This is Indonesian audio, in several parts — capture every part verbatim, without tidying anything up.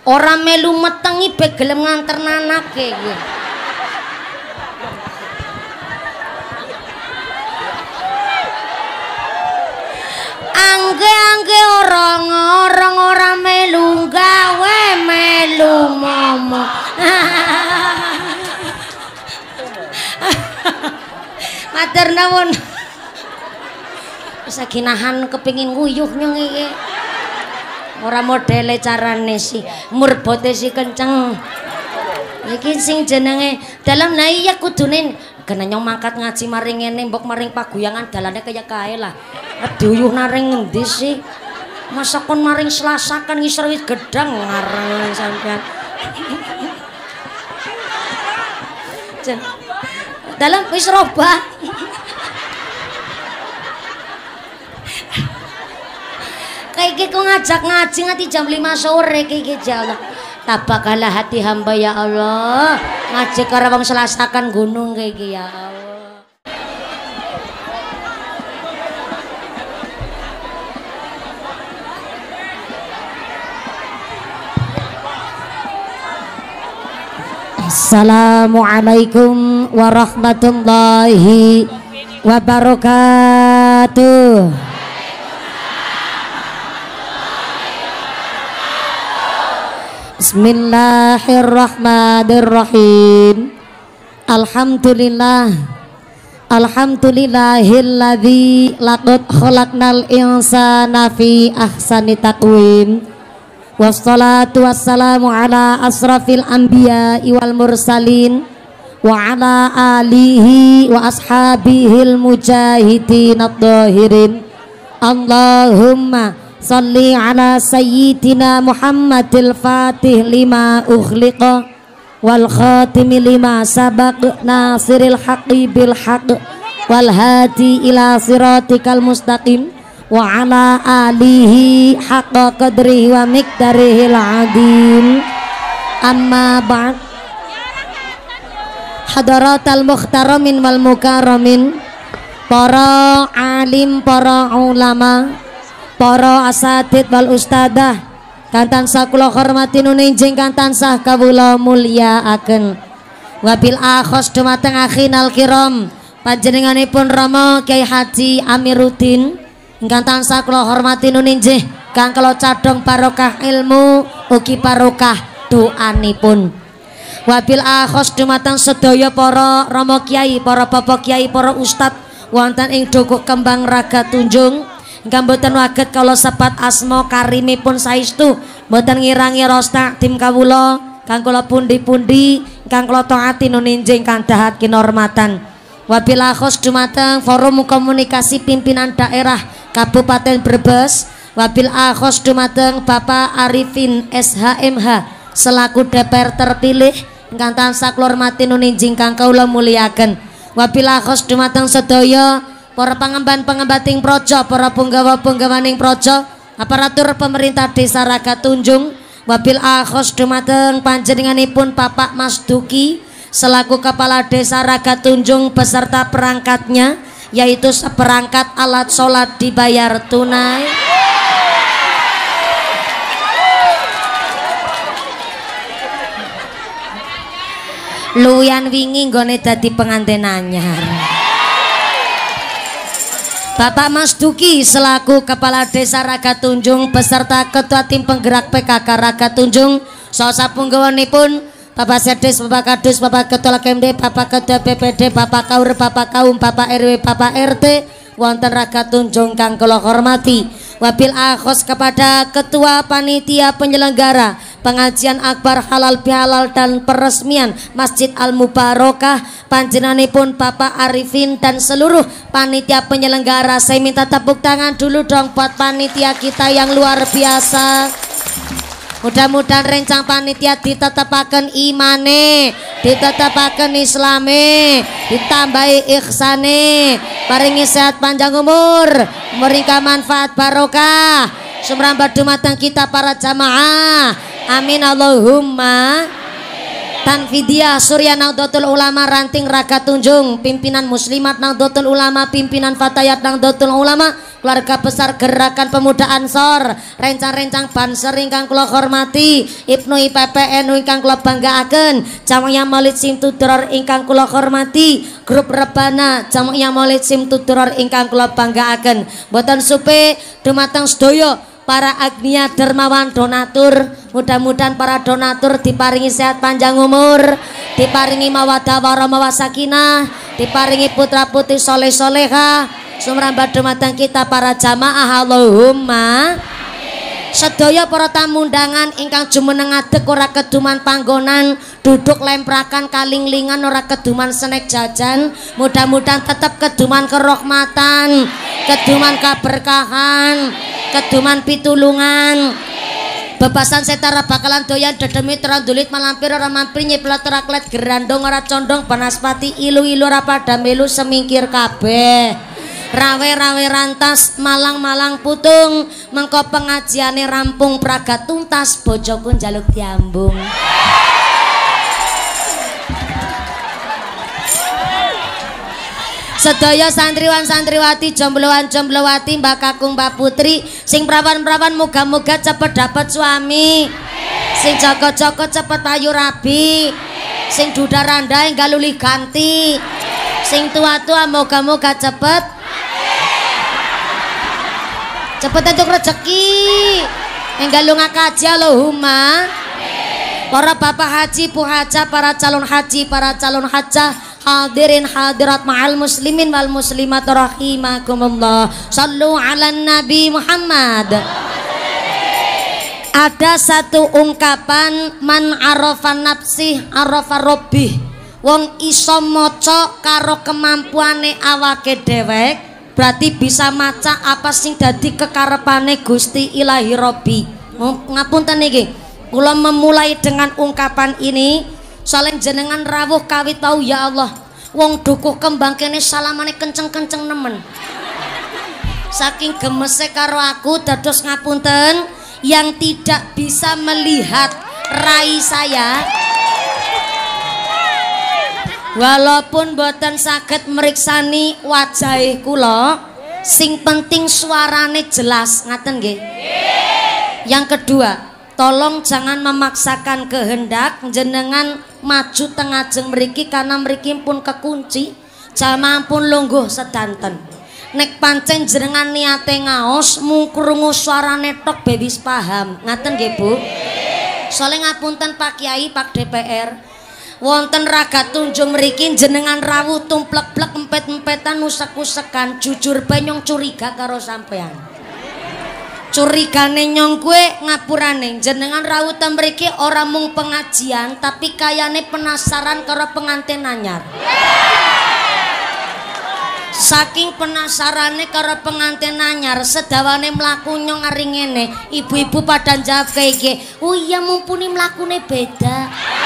Ora melu metengi be gelem nganter nanake kowe. Angge-angge orang-orang ora melu gawe melu momo. Matur nuwun. Wis aginahan kepengin nguyuh nyong iki. Ora modele carane sih, murbote si kenceng. Iki sing jenenge dalam nah iya kudune kena nyong mangkat ngaji maring ngene mbok maring paguyangan dalane kaya kae lah. Diuyuh naring ngendi sih? Masa kon maring Selasakan ngisor wit gedang ngarang sampean. Jen. Dalam wis robah. Kayak gitu ngajak ngaji nganti jam lima sore kayak gitu ya Allah. Tabakalah hati hamba ya Allah. Ngaji karo wong Selasakan gunung kayak gitu ya Allah. Assalamualaikum warahmatullahi wabarakatuh. Bismillahirrahmanirrahim. Alhamdulillah. Alhamdulillahilladzi laqad khalaqnal insana fi ahsani taqwim. Wassalatu wassalamu ala asrafil anbiya'i wal mursalin wa ala alihi wa ashabihil mujahidin ad-dhahirin. Allahumma salli ala sayyidina Muhammadil fatih lima ukhliqa wal khatimi lima sabaq nasiril haqqi bil haqq wal hadi ila siratikal mustaqim wa ala alihi haqqa qadrihi wa miqdarihil adim. Amma ba'd. Hadaratal mukhtaramin wal mukarramin, para alim, para ulama, para asatid wal ustadah kang tansah kula hormati nuninjing kang tansah kawula mulyakaken. Wabil akhos dumateng akhinal kiram panjenenganipun Rama Kyai Haji Amiruddin ingkang tansah kula hormati nuninjih kang kula cadhong barokah ilmu ugi barokah doanipun. Wabil akhos dumateng sedaya para Rama Kyai, para Bapak Kyai, para ustad wonten ing Dukuh Kembang Raga Tunjung ingkang boten waget kala sebat asma karimipun saestu boten ngirangi rosta tim kawula kang kula pundi-pundi ingkang kula taati nuninjing kang dahat kinurmatan. Wabil akhos dumateng forum komunikasi pimpinan daerah Kabupaten Brebes. Wabil akhos dumateng Bapak Arifin S H M H selaku D P R terpilih ingkang tansah kula hormati nuninjing kang kawula mulyakaken. Wabil akhos dumateng sedaya para pangemban-pengembating projo, para punggawa-punggawaning projo, aparatur pemerintah Desa Raga Tunjung. Wabil akhos dumateng panjenenganipun Bapak Mas Duki selaku Kepala Desa Raga Tunjung beserta perangkatnya, yaitu seperangkat alat sholat dibayar tunai. Luyan wingi nggone dadi pengantin anyar. Bapak Mas Duki selaku Kepala Desa Raga Tunjung beserta Ketua Tim Penggerak P K K Raga Tunjung, saha sapunggawanipun Bapak Sedes, Bapak Kadus, Bapak Ketua K M D, Bapak Ketua B P D, Bapak Kaur, Bapak Kaum, Bapak R W, Bapak R T wonten Raga Tunjung kang kula hormati. Wabil akhos kepada Ketua Panitia Penyelenggara Pengajian Akbar Halal Bihalal dan Peresmian Masjid Al Mubarakah panjenenganipun Bapak Arifin dan seluruh panitia penyelenggara. Saya minta tepuk tangan dulu dong buat panitia kita yang luar biasa. Mudah-mudahan rencang panitia ditetapaken imane, ditetapaken islame, ditambahi ihsane, paringi sehat panjang umur, memberikan manfaat barokah, sumrambat dumateng kita para jamaah. Amin Allahumma. Tanfidiyah Surya Nahdlatul Ulama Ranting Raga Tunjung, pimpinan Muslimat Nahdlatul Ulama, pimpinan Fatayat Nahdlatul Ulama, keluarga besar Gerakan Pemuda Ansor, rencang-rencang Banser ingkang kula hormati, Ibnu I P P N U ingkang kula banggaaken, Jamaah Maulid Simtudror ingkang kula hormati, grup Rebana Jamaah Maulid Simtudror ingkang kula banggaaken. Boten supe dumateng sedaya para agnia dermawan donatur, mudah-mudahan para donatur diparingi sehat panjang umur, diparingi mawaddah warahmah wasakinah, diparingi putra putri soleh soleha, sumrambah dumateng kita para jamaah Allahumma. Sedaya para tamu undangan ingkang jumeneng adeg ora keduman panggonan, duduk lemprakan kalinglingan ora keduman snack jajan, mudah-mudahan tetap keduman kerahmatan, keduman keberkahan, keduman pitulungan. Bebasan setara bakalan doyan dedemi terandulit malampir ora mampir nyiplat ora klet gerandong ora condong banaspati ilu-ilu ora pada melu semingkir kabeh. Rawe-rawe rantas malang-malang putung mengko pengajiane rampung praga tuntas bojoku njaluk diambung. Sedaya santriwan santriwati jombloan jomblowati mbak kakung mbak putri sing prawan-prawan muga-muga cepet dapat suami, sing joko-joko cepet payu rabi, sing duda randai galuli ganti, sing tua-tua moga-moga cepet cepet untuk rezeki enggalung akaji Allahumma. Para bapak haji pu haja, para calon haji, para calon hajah, hadirin hadirat ma'al muslimin wal muslimat rahimakumullah. Sallu ala Nabi Muhammad. Ada satu ungkapan, man arafa nafsih arafa rabbih. Wong iso maca karo kemampuane awake dhewek berarti bisa maca apa sing dadi kekarepane Gusti Ilahi Robbi. Ngapunten niki, kula memulai dengan ungkapan ini soalnya jenengan rawuh kawit tau ya Allah. Wong dukuh kembang kene salamane kenceng-kenceng nemen. Saking gemese karo aku dados ngapunten yang tidak bisa melihat rai saya. Walaupun boten saged meriksani wajah kula, sing penting suarane jelas, ngaten nggih. Yang kedua, tolong jangan memaksakan kehendak jenengan maju tengah jeng mriki karena mriki pun kekunci, jamaah pun lungguh sedanten. Nek pancen jenengan niate ngaos, mung krungu suarane tok bewis paham, ngaten nggih Bu. Soalnya ngapunten Pak Kiai, Pak D P R. Wonten raga tunjung mriki jenengan rawuh tumplek-plek empet-empetan usek-usekan, jujur benyong curiga karo sampean. Curigane nyong kue ngapurane jenengan rawuh ten mriki ora mung pengajian tapi kayane penasaran karo pengantin anyar. Saking penasarane karo pengantin anyar sedawane mlaku nyong ari ngene, ibu-ibu pada jawab kayak "Oh iya mumpuni mlakune beda."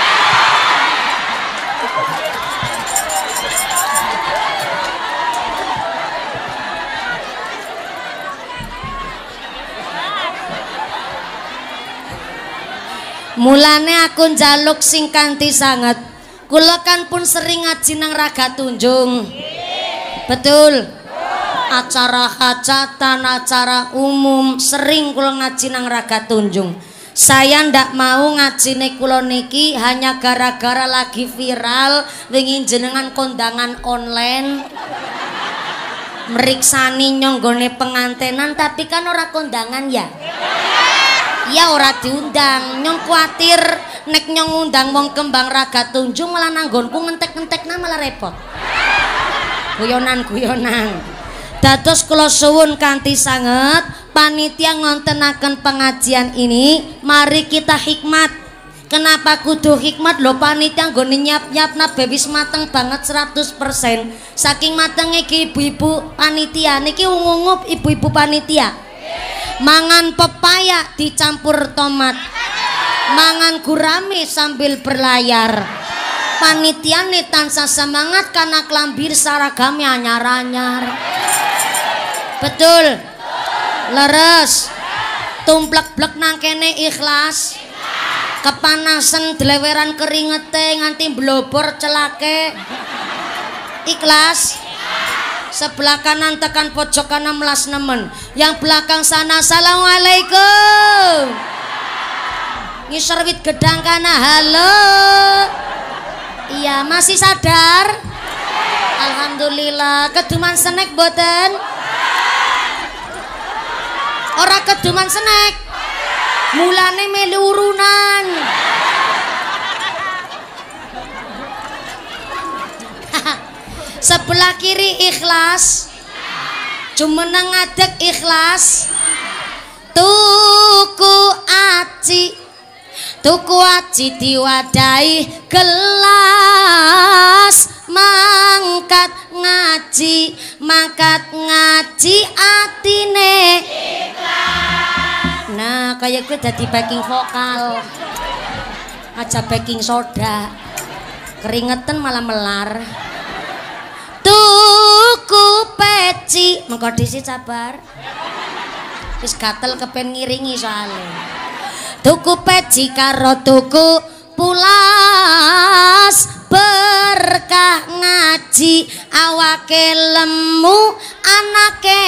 Mulane aku njaluk sing kanthi sanget. Kula kan pun sering ngaji nang Raga Tunjung. Betul. Acara hajatan, acara umum sering kula ngaji nang Raga Tunjung. Saya ndak mau ngajine kula niki hanya gara-gara lagi viral wingi jenengan kondangan online. Meriksani nyonggone pengantenan tapi kan ora kondangan ya. Ya ora diundang, nyong kuatir nek nyong undang wong kembang Raga Tunjung malah nanggonku ngentek-ngentekna malah repot. Guyonan-guyonan. Dados kula suwun kanthi sanget panitia ngontenaken pengajian ini, mari kita hikmat. Kenapa kudu hikmat lho panitia nggone nyap-nyapna bewis mateng banget seratus persen. Saking matenge iki ibu-ibu panitia niki ungu-ungu ibu-ibu panitia. Mangan pepaya dicampur tomat, mangan gurame sambil berlayar. Panitiane tansah semangat karena kelambir saragame anyar-anyar. Betul, leres, tumplek-blek nang kene ikhlas, kepanasan deleweran keringete nganti blobor celake, ikhlas. sebelah kanan tekan pojok kanan melas nemen. Yang belakang sana assalamualaikum. Ngisor wit gedang kana halo. Iya masih sadar? Alhamdulillah. Keduman snack boten? Ora keduman snack. Mulane melu urunan. Sebelah kiri ikhlas, jumeneng ngadeg ikhlas. Tuku aci, tuku aci diwadahi gelas. Mangkat ngaji, mangkat ngaji atine ikhlas. Nah kayak gue jadi backing vokal, aja backing soda, keringetan malah melar. Tuku peci mengko disi sabar wis gatel kepen ngiringi soalnya. Tuku peci karo tuku pulas berkah ngaji awake lemu anake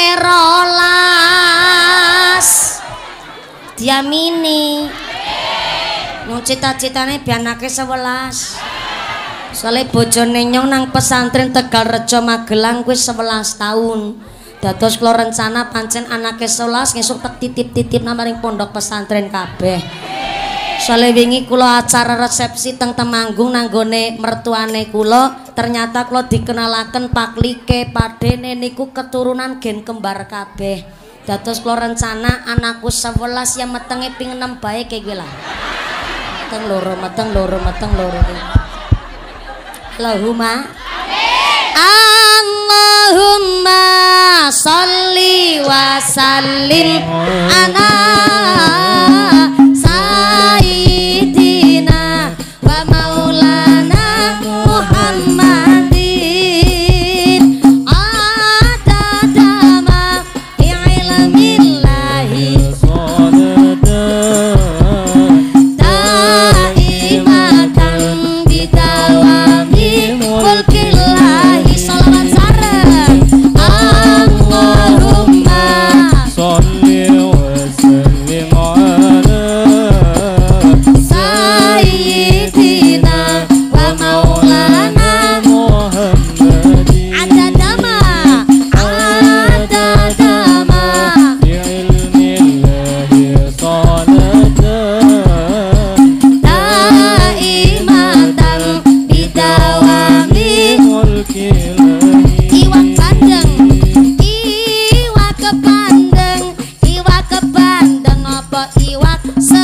rolas diamini mau cita-citane biar anake sewelas. Soalnya bojone nyong nang pesantren Tegal Rejo Magelang wis sebelas tahun. Dados kula rencana pancen anake sewelas ngesuk tak titip-titip nang maring pondok pesantren kabeh. Soalnya wingi kula acara resepsi teng Temanggung nang gone mertuane kula, ternyata kula dikenalaken paklike padene niku keturunan gen kembar kabeh. Dados kula rencana anakku sewelas yang metenge ping enam bae kaya lah. Meteng loro, meteng loro, meteng loro. Allahumma Allahumma sholli wa sallim ala sayyidina wa maulana Muhammadin adada ma ilmillahi daimatan bidawami mulkillahi sholawat sareng Allahumma sholli wa sallim ala sayyidina wa maulana Muhammadin adadama adadama bi ilmillahi salatan daimatan bidawami iwak bandeng iwak kebandeng iwak kebandeng apa iwak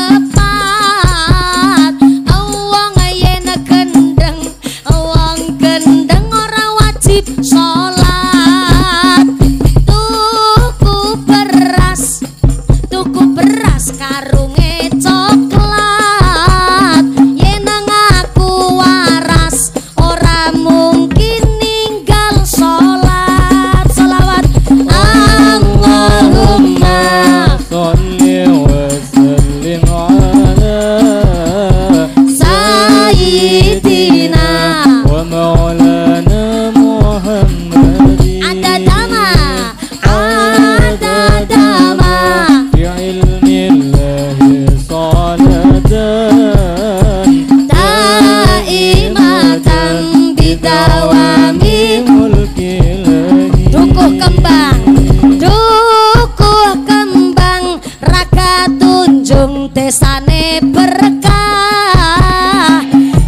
sepat wong yen gendeng wong gendeng ora wajib sholat. Tuku beras tuku beras karunge coklat yen ngaku waras ora mungkin ninggal sholat. Sholawat Allahumma sholli wa sallim ala sayyidina wa maulana Muhammadin adadama adadama bi ilmillahi salatan daimatan bidawami mulkillahi. Dukuh kembang dukuh kembang raga tunjung desane berkah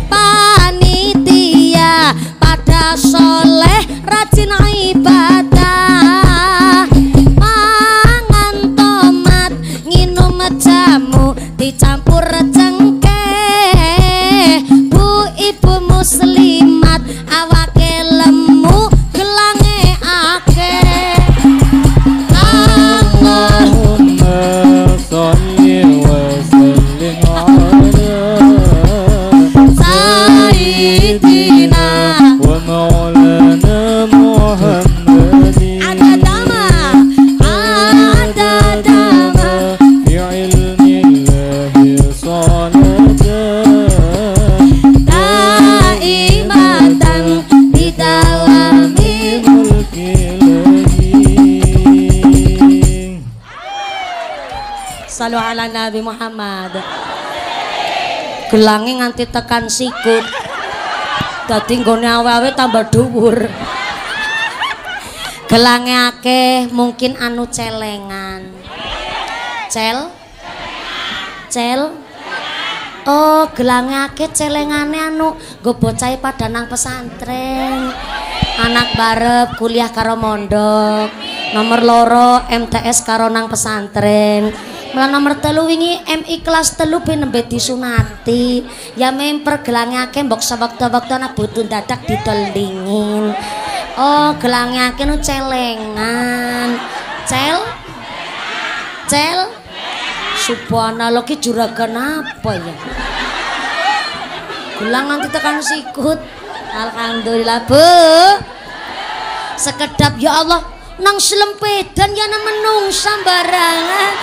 panitia pada soleh rajin ibadah mangan tomat nginum jamu dicampur cengkeh bu ibu muslimat awake lemu gelange akeh. Allahumma sholli wa sallim ala sayyidina wa maulana Muhammadin adadama adadama bi ilmillahi salatan Sallu ala Nabi Muhammad. Gelange nganti tekan sikut. Dadi nggone awe-awe tambah dhuwur. Gelange akeh mungkin anu celengan. Cel? Cel? Oh, gelange akeh celengane anu nggo bocahe pada nang pesantren. Anak barep kuliah karo mondok. Nomor loro M T S karo nang pesantren. Malah nomor telu wingi M I kelas telu ben nembe disunati. Ya memper gelange akeh mbok sewektu-wektu ana butuh dadak ditelingin. Oh, gelange akeh nu celengan. Cel? Cel? Subhanallah ki juragan apa ya? Gelang nanti tekan sikut. Alhamdulillah, Bu. Sekedap ya Allah nang selempedan ya nang menungsa barangan.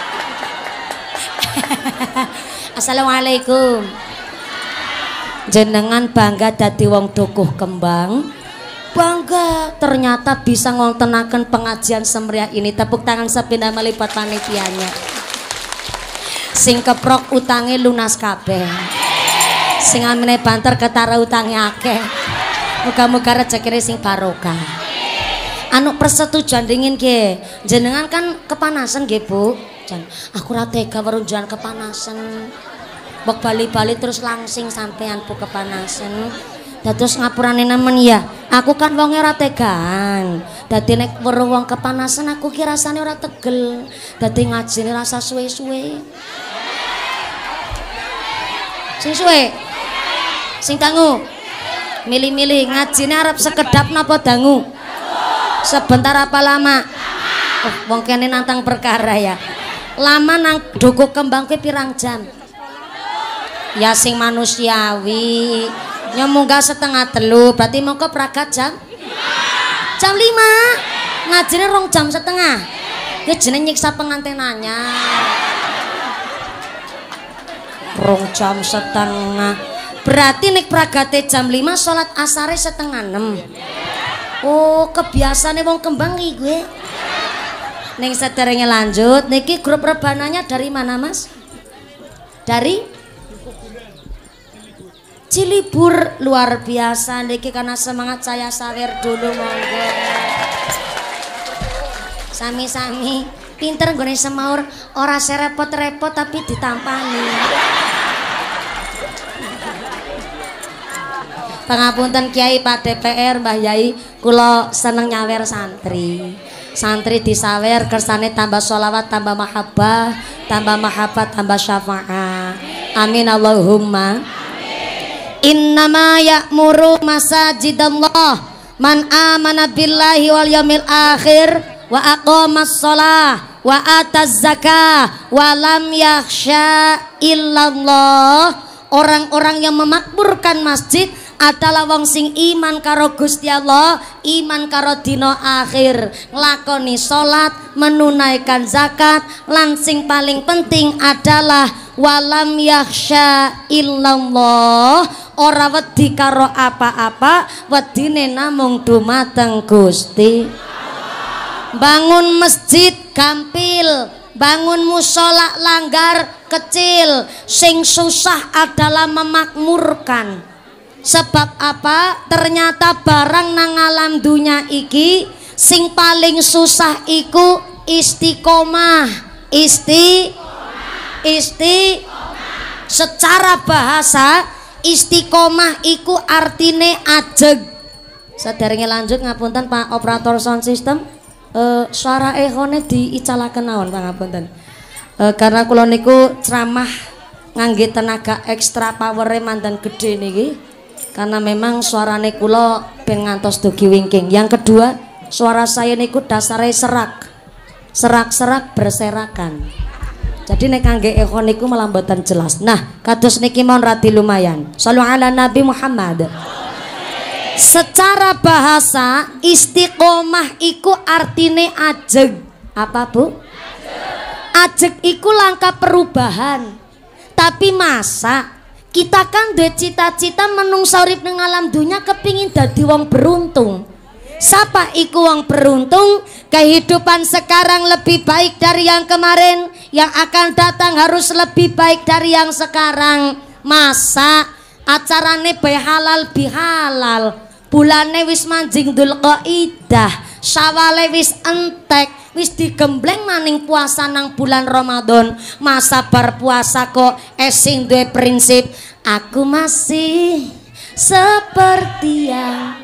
Assalamualaikum. Jenengan bangga dadi wong dukuh kembang? Bangga ternyata bisa ngontenaken pengajian semeriah ini. Tepuk tangan sepindah melipat panitianya. Sing keprok utange lunas kabeh. Sing amene banter ketara utange akeh. Muga-muga rezekine sing barokah. Anu persetujuan dingin nggih. Jenengan kan kepanasan nggih, Bu. Jan, aku ora tega weruh jenengan kepanasan. Mbok bali-bali terus langsing sampean Bu kepanasan. Dados ngapurane nemen ya. Aku kan wonge ora tegaan. Dadi nek weruh wong kepanasan aku ki rasane ora tegel. Dadi ngajine rasa suwe-suwe. Sing suwe. Sing dangu. Milih-milih ngajine arep sekedap napa dangu? Sebentar apa lama? Oh, wong kene nantang perkara ya. Lama nang dukuh kembang kuwi pirang jam? Ya sing manusiawi. Nyemunggah setengah telu, berarti mongko pragat jam? Jam lima. Ngajine rong jam setengah. Ya jeneng nyiksa pengantenannya. Rong jam setengah. Berarti nek pragate jam lima salat asare setengah enam. Oh, kebiasaane wong kembang iki gue. Ning sederenge lanjut, niki grup rebananya dari mana, Mas? Dari Cilibur. Luar biasa niki karena semangat saya sawer dulu monggo. Sami-sami pinter nggone semaur, ora serepot-repot tapi ditampani. Pangapunten Kiai Pak D P R Mbah Yai, kula seneng nyawer santri. Santri disawer kersane tambah sholawat, tambah mahabbah, tambah mahabbah, tambah syafaat. Amin Allahumma. Innama ya'muru masajidallah man amana billahi wal yaumil akhir wa aqamas shalah wa ataz zakah wa lam yakhsha illallah. Orang-orang yang memakmurkan masjid adalah wong sing iman karo Gusti Allah, iman karo dina akhir, nglakoni salat, menunaikan zakat, lan sing paling penting adalah walam yakhsha illallah, ora wedi karo apa-apa, wedine namung dumateng Gusti. Bangun masjid gampil, bangun musola langgar kecil, sing susah adalah memakmurkan. Sebab apa? Ternyata barang nang alam dunya iki sing paling susah iku istiqomah. Isti isti secara bahasa istiqomah iku artine ajeg. Saderenge lanjut ngapunten Pak operator sound system, uh, suara ehone diicalaken naon pangapunten. Uh, karena kula niku ceramah ngangge tenaga ekstra power mandan gede niki. Karena memang suarane kula ben ngantos dugi wingking. Yang kedua, suara saya niku dasare serak. Serak-serak berserakan. Jadi nek kangge echo niku malah mboten jelas. Nah, kados niki mon radi lumayan. Shallu ala Nabi Muhammad. Secara bahasa istiqomah iku artine ajeg. Apa, Bu? Ajeg iku langkah perubahan. Tapi masa kita kan duwe cita-cita menungso urip ning alam dunya kepingin dadi wong beruntung. Siapa iku wong beruntung? Kehidupan sekarang lebih baik dari yang kemarin, yang akan datang harus lebih baik dari yang sekarang. Masa acarane bae halal bihalal, bulane wis manjing Dzulqaidah, Syawale wis entek, wis digembleng maning puasa nang bulan Ramadan. Masa bar puasa kok esing duwe prinsip aku masih seperti yang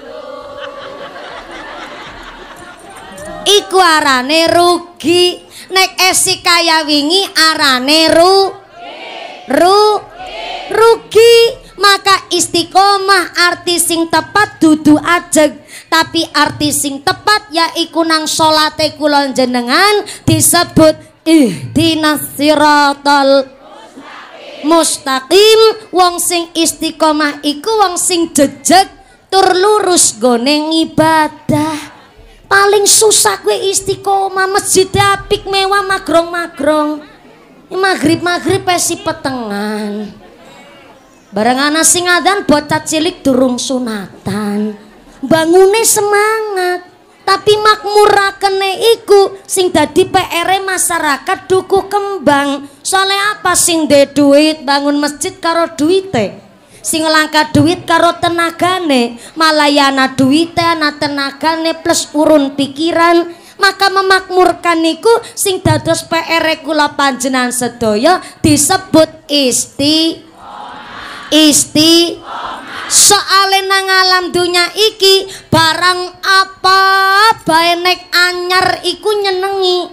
iku arane rugi. Nek esi kaya wingi arane ru ru rugi. Maka istiqomah arti sing tepat dudu ajeg, tapi arti sing tepat yaiku nang salate kula jenengan disebut ihdinas siratal mustaqim. Wong sing istiqomah iku wong sing jejeg tur lurus gone ibadah. Paling susah kue istiqomah, masjid apik mewah magrong-magrong, maghrib-maghrib pesi petengan, bareng ana sing adzan bocah cilik durung sunatan, bangune semangat. Tapi makmurakene iku sing dadi P R masyarakat duku kembang. Soalnya apa? Sing de duit bangun masjid karo duite, sing langka duit karo tenagane, malayana duite ana tenagane plus urun pikiran. Maka memakmurkan niku sing dados P R kula panjenengan sedaya disebut isti isti soale nang alam dunya iki barang apa bae nek anyar iku nyenengi.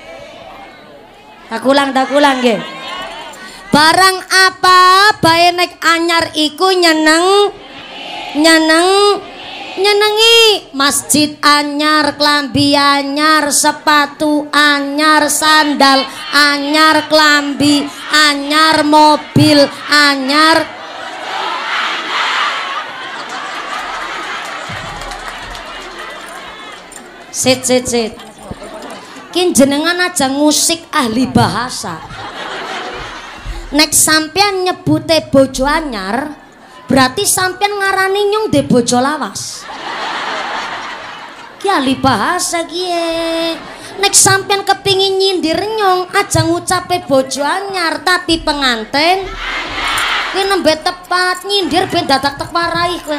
Tak ulang tak ulang nggih. Barang apa bae nek anyar iku nyeneng nyeneng nyenengi. Masjid anyar, klambi anyar, sepatu anyar, sandal anyar, klambi anyar, mobil anyar. Sit sit sit. Kin jenengan aja ngusik ahli bahasa. Nek sampean nyebute bojo anyar, berarti sampean ngarani nyong de bojo lawas. Ki ahli bahasa kie. Nek sampean kepingin nyindir nyong, aja ngucape bojo anyar tapi penganten. Kuwi nembe tepat nyindir ben dadak tek warai kowe.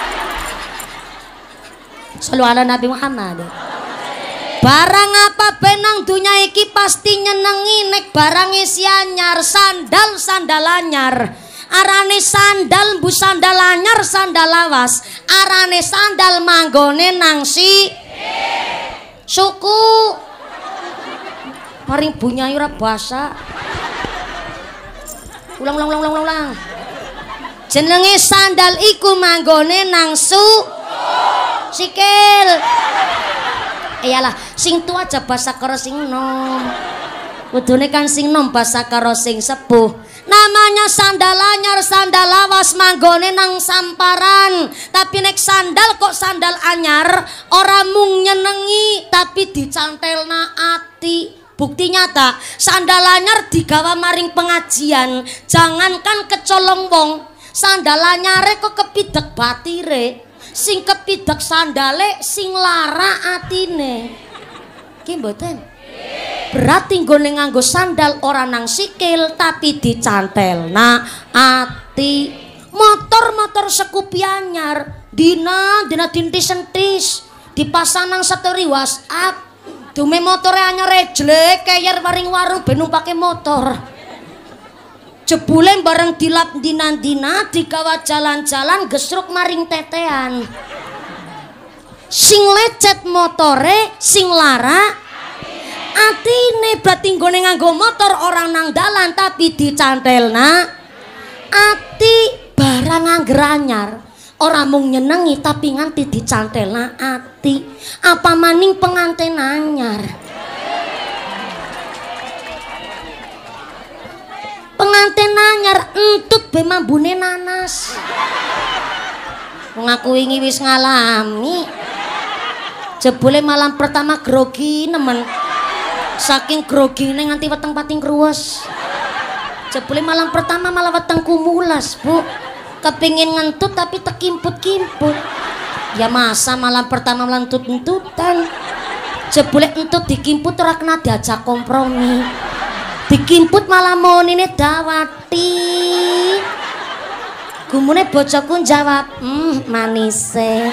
Sallu ala Nabi Muhammad. Barang apa benang dunya iki pasti nyenengi. Nek barang isi anyar, sandal sandal anyar, arane sandal bu sandal anyar sandal lawas, arane sandal manggone nang si suku. Maring bunyai ora basa. Ulang ulang ulang ulang ulang. Jenenge sandal iku manggone nang su sikil. Iyalah sing tua aja basa karo sing nom. Kudune kan sing nom basa karo sing sepuh. Namanya sandal anyar sandal lawas manggone nang samparan. Tapi nek sandal kok sandal anyar, ora mung nyenengi tapi dicantelna ati. Bukti nyata sandal anyar digawa maring pengajian, jangankan kecolong wong, sandal anyare kok kepidek batire. Sing kepidek sandale sing lara atine. Ki mboten? Berarti nggone nganggo sandal ora nang sikil tapi dicantelna ati. Motor-motor Scoopy anyar dina dina dintis-entis dipasang nang story WhatsApp. Dume motore anyar jelek kayer waring warung ben numpake motor. Jebule bareng dilap dina-dina digawa jalan-jalan gesruk maring tetean. Sing lecet motore sing lara atine. Berarti nggone nganggo motor orang nang dalan tapi dicantelna ati. Barang angger anyar ora mung nyenengi tapi nganti dicantelna ati. Apa maning pengantin anyar. Pengantin anyar entut be mambune nanas. Wong aku wingi wis ngalami. Jebule malam pertama grogi nemen. Saking grogine nganti weteng pating kruwes. Jebule malam pertama malah weteng kumulas, Bu. Kepingin ngentut tapi tekimput-kimput. Ya masa malam pertama melentut-entutan. Jebule entut dikimput ora kena diajak kompromi. gimput malah monine dawati. Gumune bojoku jawab, "Hmm, manise."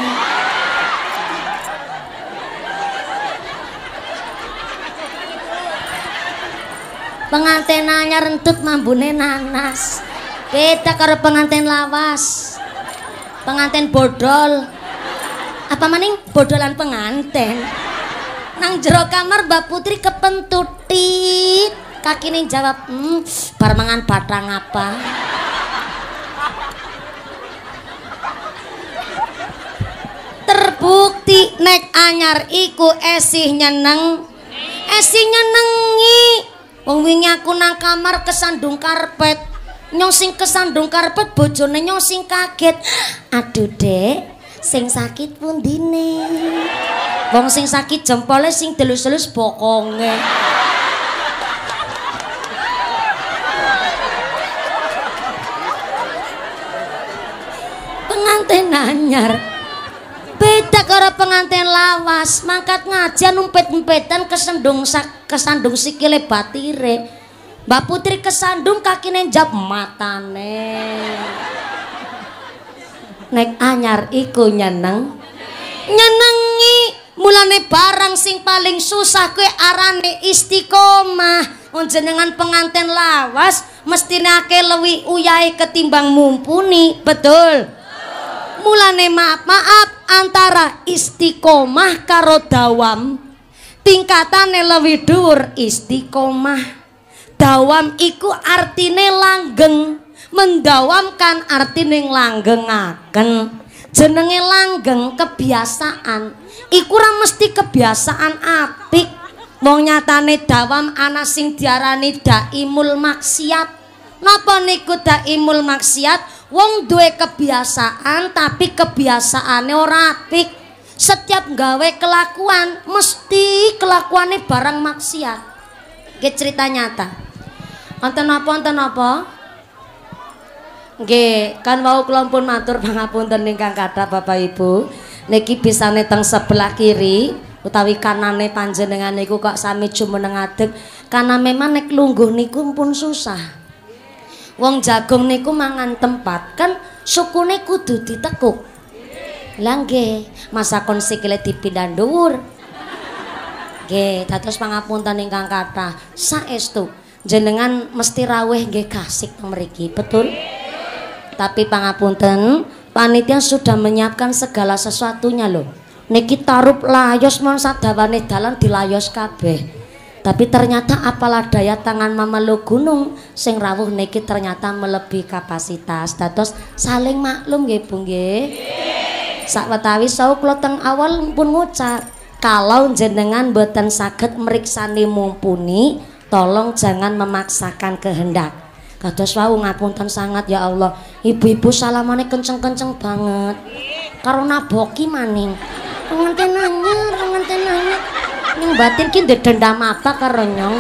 Pengantin anyar rentut mambune nanas. Beda karo pengantin lawas. Pengantin bodol. Apa maning bodolan pengantin. Nang jero kamar Mbak Putri kepentutit. Kakine jawab, "Hmm, bar mangan bathang apa?" Terbukti nek anyar iku esih nyeneng. Esih nyenengi. Wong wingi aku nang kamar kesandung karpet. Nyong sing kesandung karpet bojone nyong sing kaget. Aduh, Dek, sing sakit pundine? Wong sing sakit jempole sing delus-delus bokonge. Pengantin anyar beda karo pengantin lawas, mangkat ngajian umpet-umpetan kesandung kesandung sikile batire. Mbak Putri kesandung kakine njab matane. Nek anyar iku nyeneng. Nyenengi, mulane barang sing paling susah kowe arane istiqomah. Wong jenengan pengantin lawas mestine akeh luwih uyahe ketimbang mumpuni, betul? Mulane maaf-maaf antara istiqomah karo dawam tingkatane luwih dhuwur istiqomah. Dawam iku artine langgeng, mendawamkan artine langgengaken. Jenenge langgeng kebiasaan, iku ora mesti kebiasaan apik. Wong nyatane dawam ana sing diarani daimul maksiat. Napa niku daimul maksiat? Wong duwe kebiasaan tapi kebiasaane ora apik. Setiap gawe kelakuan mesti kelakuane barang maksiat. Nggih cerita nyata. Wonten napa wonten napa? Nggih, kan wau kula pun matur pangapunten ingkang kathah Bapak Ibu. Niki bisane teng sebelah kiri utawi kanane panjenengan niku kok sami jumeneng adeg karena memang nek lungguh niku pun susah. Wong jagung niku mangan tempat kan sukune kudu ditekuk. Lah nggih, masakon sikile dipindhah dhuwur. Nggih, dados pangapunten ingkang kathah. Saestu jenengan mesti rawuh nggih gasik teng mriki, betul? Tapi pangapunten, panitia sudah menyiapkan segala sesuatunya loh. Niki tarup layos mon sadawane dalan dilayos kabeh. Tapi ternyata apalah daya tangan Mamelu Gunung sing rawuh niki ternyata melebihi kapasitas. Dados saling maklum nggih Bu nggih. Sakwetawi sawu kula teng awal pun ngucap, kalau jenengan boten saged mriksani mumpuni, tolong jangan memaksakan kehendak. Kados wau ngapunten sangat ya Allah. Ibu-ibu salamane kenceng-kenceng banget. Karo naboki maning. Pengantin anyar, pengantin anyar. Ning batin ki ndedendam apa karo nyong.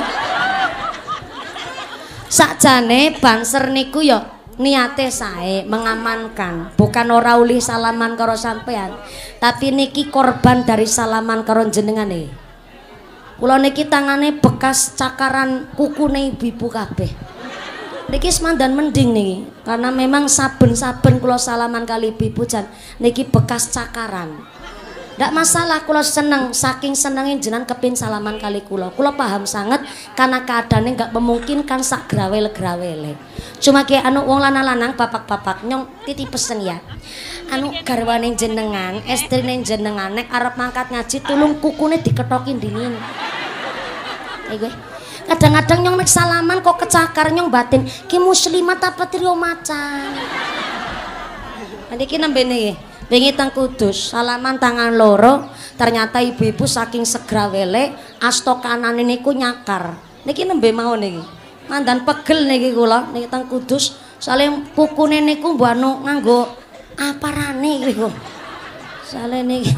Sakjane banser niku ya niate sae mengamankan, bukan ora uli salaman karo sampean, tapi niki korban dari salaman karo jenengane. Kula niki tangane bekas cakaran kukune ibu-ibu kabeh. Niki semandan mending niki, karena memang saben-saben kula salaman kali ibu-ibu jan niki bekas cakaran. Ndak masalah, kula seneng, saking senengin jenengan kepin salaman kali kula. Kula paham sangat karena keadaannya nggak memungkinkan sak grawel-grawele. Cuma kayak anu wong lanang-lanang bapak-bapak nyong titip pesen ya. Anu garwane jenengan, estrine jenengan nek arep mangkat ngaji tulung kukune diketokin dingin. Iku kadang-kadang nyong nek salaman kok kecakar nyong batin ki muslimat apa trio macan. Nanti ki nembe niki wingi teng Kudus salaman tangan loro ternyata ibu-ibu saking segrawele asto kanane niku nyakar. Niki nembe mau niki mandan pegel niki kula niki teng Kudus soalnya kukune niku mbok anu nganggo aparane niku. Soale niki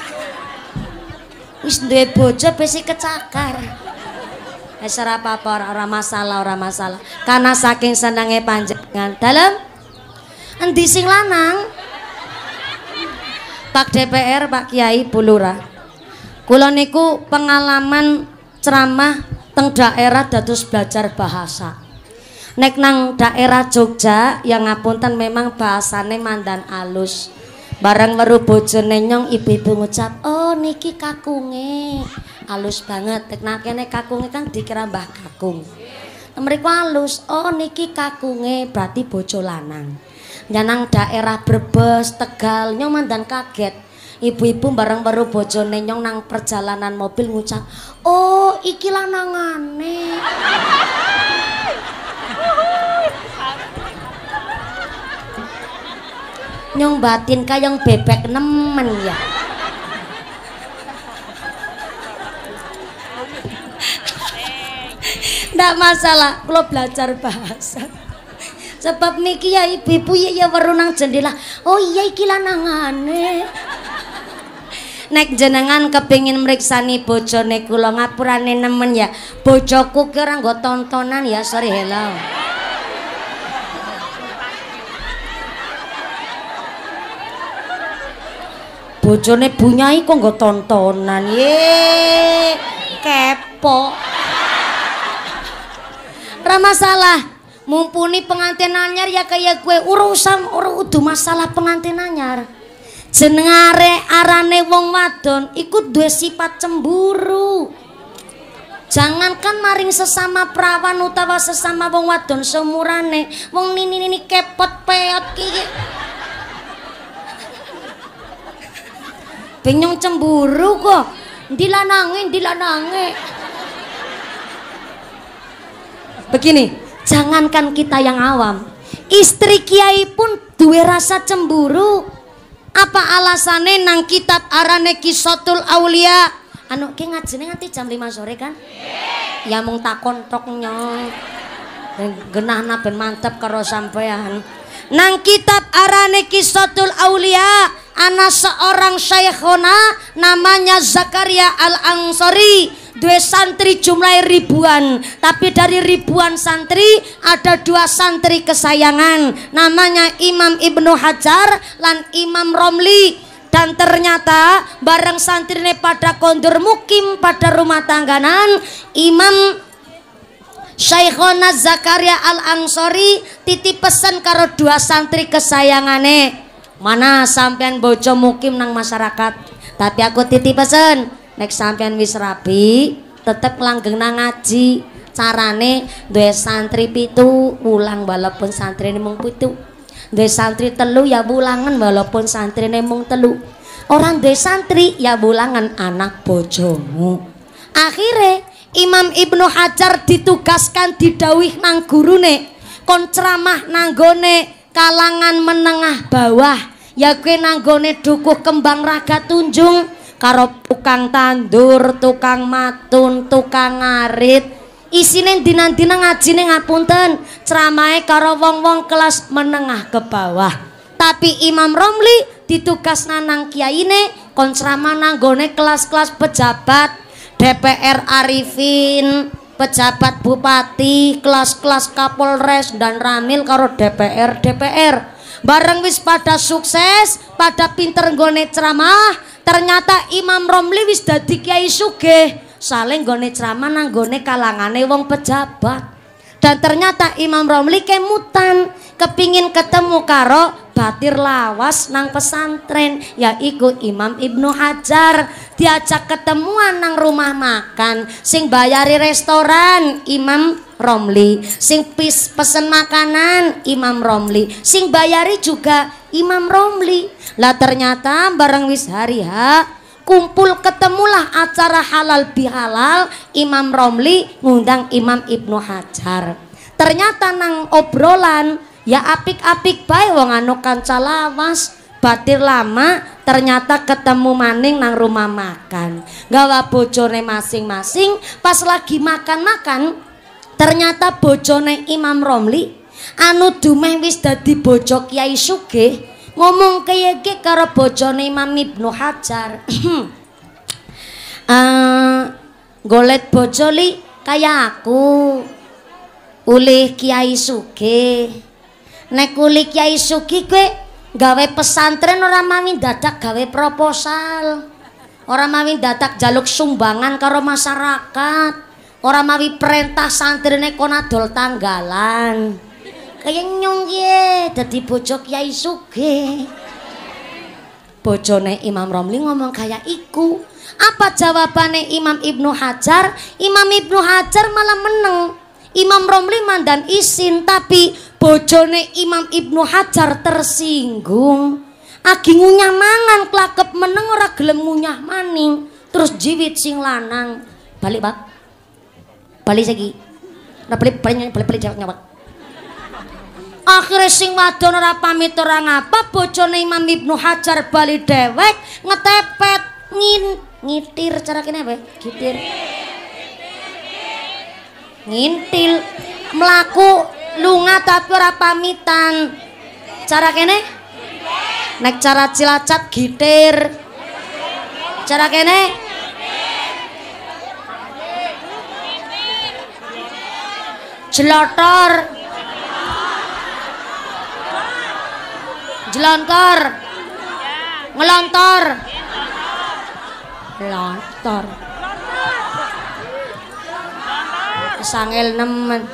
wis duwe bojo besi kecakar. Wis ora apa-apa, ora masalah, ora masalah. Karena saking senenge panjenengan. Dalem endi sing lanang? Pak D P R, Pak Kiai, Bu Lurah. Kula niku pengalaman ceramah teng daerah dados belajar bahasa. Nek nang daerah Jogja yang ngapunten memang bahasane mandan alus. Bareng weruh bojone nyong ibu-ibu ngucap, "Oh niki kakunge." Alus banget. Nek nang kene kakunge kan dikira Mbah Kakung. Mriku alus, "Oh niki kakunge," berarti bojo lanang. Nang daerah Brebes, Tegal nyong mandan kaget. Ibu-ibu bareng weruh bojone nyong nang perjalanan mobil ngucap, "Oh iki lanangane." Nyong batin kayong bebek nemen ya. Ndak masalah, kalau belajar bahasa. Sebab niki ya ibu-ibu ya, ya weruh nang jendela. "Oh iya iki lanangane." Nek jenengan kepingin meriksani bojone kula ngapurane nemen ya. Bojoku ki ora nggo tontonan ya, sorry hello. Bojone bunyai kok nggo tontonan. Ye, kepo. Ora masalah. Mumpuni pengantin anyar ya kayak gue urusan ora udu masalah pengantin anyar. Jenengare arane wong wadon iku duwe sifat cemburu. Jangankan maring sesama perawan utawa sesama wong wadon seumurane, wong nini-nini kepot peot iki. Benyong cemburu kok. Dilanange, dilanange. Begini, jangankan kita yang awam, istri kiai pun duwe rasa cemburu. Apa alasannya nang kitab arane Qisatul Aulia? Anu ki ngajine nganti jam lima sore kan? Ya mung takon tok nyong. Genahna ben mantep karo sampean. Nang kitab arane Qisatul Aulia ana seorang syekhona namanya Zakaria Al-Ansori, dua santri jumlah ribuan, tapi dari ribuan santri ada dua santri kesayangan namanya Imam Ibnu Hajar lan Imam Romli. Dan ternyata bareng santrine pada kondur mukim pada rumah tangganan, Imam Syekhona Zakaria Al-Ansori titip pesan karo dua santri kesayangane. Mana sampean bojo mukim nang masyarakat, tapi aku titip pesen nek sampean wis rabi tetep langgeng nang ngaji. Carane duwe santri pitu ulang walaupun santrine mung pitu, duwe santri telu ya wulangan walaupun santrine mung telu, orang duwe santri ya wulangan anak bojomu. Akhire Imam Ibnu Hajar ditugaskan didhawuhi nang gurune kon ceramah nanggone kalangan menengah bawah, ya kue nanggone dukuh kembang raga tunjung karo tukang tandur, tukang matun, tukang ngarit. Isine dina-dina ngajine ngapunten ceramahe karo wong-wong kelas menengah ke bawah. Tapi Imam Romli ditugas nang kiyaine kon ceramah nanggone kelas-kelas pejabat, D P R Arifin, pejabat bupati, kelas-kelas Kapolres dan Ramil karo D P R D P R. Bareng wis pada sukses, pada pinter nggone ceramah, ternyata Imam Romli wis dadi kiai sugih, saling nggone ceramah nang nggone kalangane wong pejabat. Dan ternyata Imam Romli kemutan kepingin ketemu karo batir lawas nang pesantren, yaiku Imam Ibnu Hajar. Diajak ketemuan nang rumah makan, sing bayari restoran Imam Romli, sing pis pesen makanan Imam Romli, sing bayari juga Imam Romli. Lah ternyata bareng wis hari H kumpul ketemulah acara halal bihalal, Imam Romli ngundang Imam Ibnu Hajar. Ternyata nang obrolan ya apik-apik bae wong anu kanca lawas, batir lama ternyata ketemu maning nang rumah makan. Gawa bojone masing-masing, pas lagi makan-makan ternyata bojone Imam Romli anu dumeh wis dadi bojo kiai sugih ngomong kaya iki karo bojone Imam Ibnu Hajar. uh, Golet bojo li kaya aku ulih kiai sugih. Nek ulih kiai sugih kowe gawe pesantren ora mawi dadak gawe proposal, ora mawi dadak jaluk sumbangan karo masyarakat, ora mawi perintah santrine kon adol tanggalan. Kaya nyong ye dadi bojo Kyai Sugih. Bojone Imam Romli ngomong kayak iku. Apa jawabannya Imam Ibnu Hajar? Imam Ibnu Hajar malah meneng. Imam Romli mandan isin, tapi bojone Imam Ibnu Hajar tersinggung. Agi ngunyah mangan klakep meneng ora gelem ngunyah maning. Terus jiwit sing lanang. Balik, Pak. Balik lagi. Ora balik balik balik balik nyawak. Akhirnya sing wadon ora pamit ora ngapa, bojone Imam Ibnu Hajar bali dewek ngetepet ngin ngitir cara kene apa? Gitir. Ngintil melaku lunga tapi ora pamitan. Cara kene? Nek cara Cilacap gitir. Cara kene? Jelotor. Jelontor. Ngelontor. Lontor. Sangel nemen.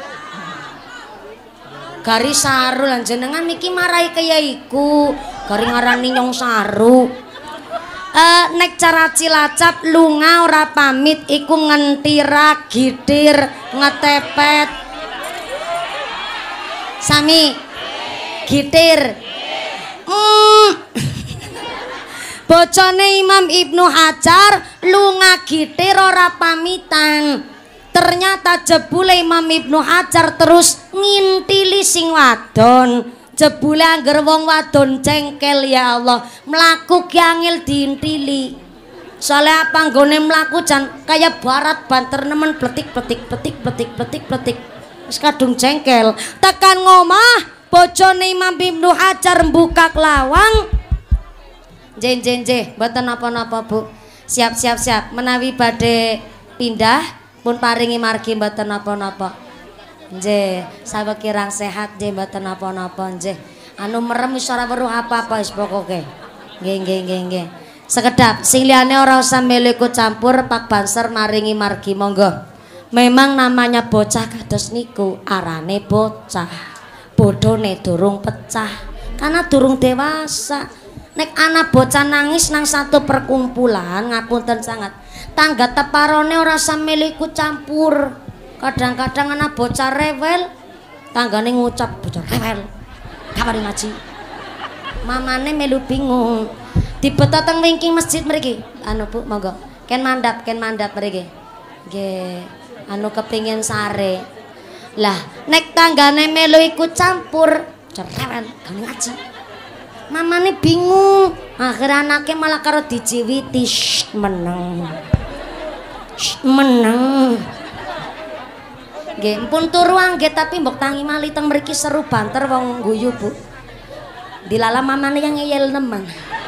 Gari saru lan jenengan niki marai kaya iku. Gari ngarani nyong saru. Uh, nek cara Cilacap lunga ora pamit iku ngentira gitir ngetepet. Sami gitir. Mm. Bocone Imam Ibnu Hajar lunga gitir ora pamitan. Ternyata jebule Imam Ibnu Hajar terus ngintili sing wadon. Jebule angger wong wadon cengkel ya Allah, mlaku ki angel diintili. Soalnya apa nggone mlaku jan kaya barat banter nemen pletik pletik pletik pletik pletik pletik. Wis kadung cengkel. Tekan ngomah bojone Imam Ibnu Hajar buka lawang. Jen jen jen, mboten napa-napa Bu. Siap siap siap menawi badhe pindah pun paringi margi mboten napa-napa. Nggih, sawe kirang sehat nggih mboten napa-napa nggih. Anu merem wis ora weruh apa-apa wis pokoke. Nggih nggih nggih nggih. Sekedap sing liyane ora usah melu ikut campur, Pak Banser maringi margi monggo. Memang namanya bocah kados niku arane bocah. Bodone durung pecah karena durung dewasa. Nek anak bocah nangis nang satu perkumpulan ngapunten sangat, tangga teparone ora sampe ikut campur. Kadang-kadang anak bocah rewel tanggane ngucap bocah rewel kabar ngaji, mamane melu bingung. Dibeta teng wingking masjid mriki anu Bu monggo ken mandap ken mandap mriki nggih anu kepingin sare. Lah nek tanggane melu ikut campur cerewel kan ngaji, mamane bingung. Akhir anaknya malah karo dijiwiti meneng meneng nggih pun turu nggih tapi mbok tangi mali teng mriki seru banter wong guyu Bu. Dilala mamane yang ngeyel nemen.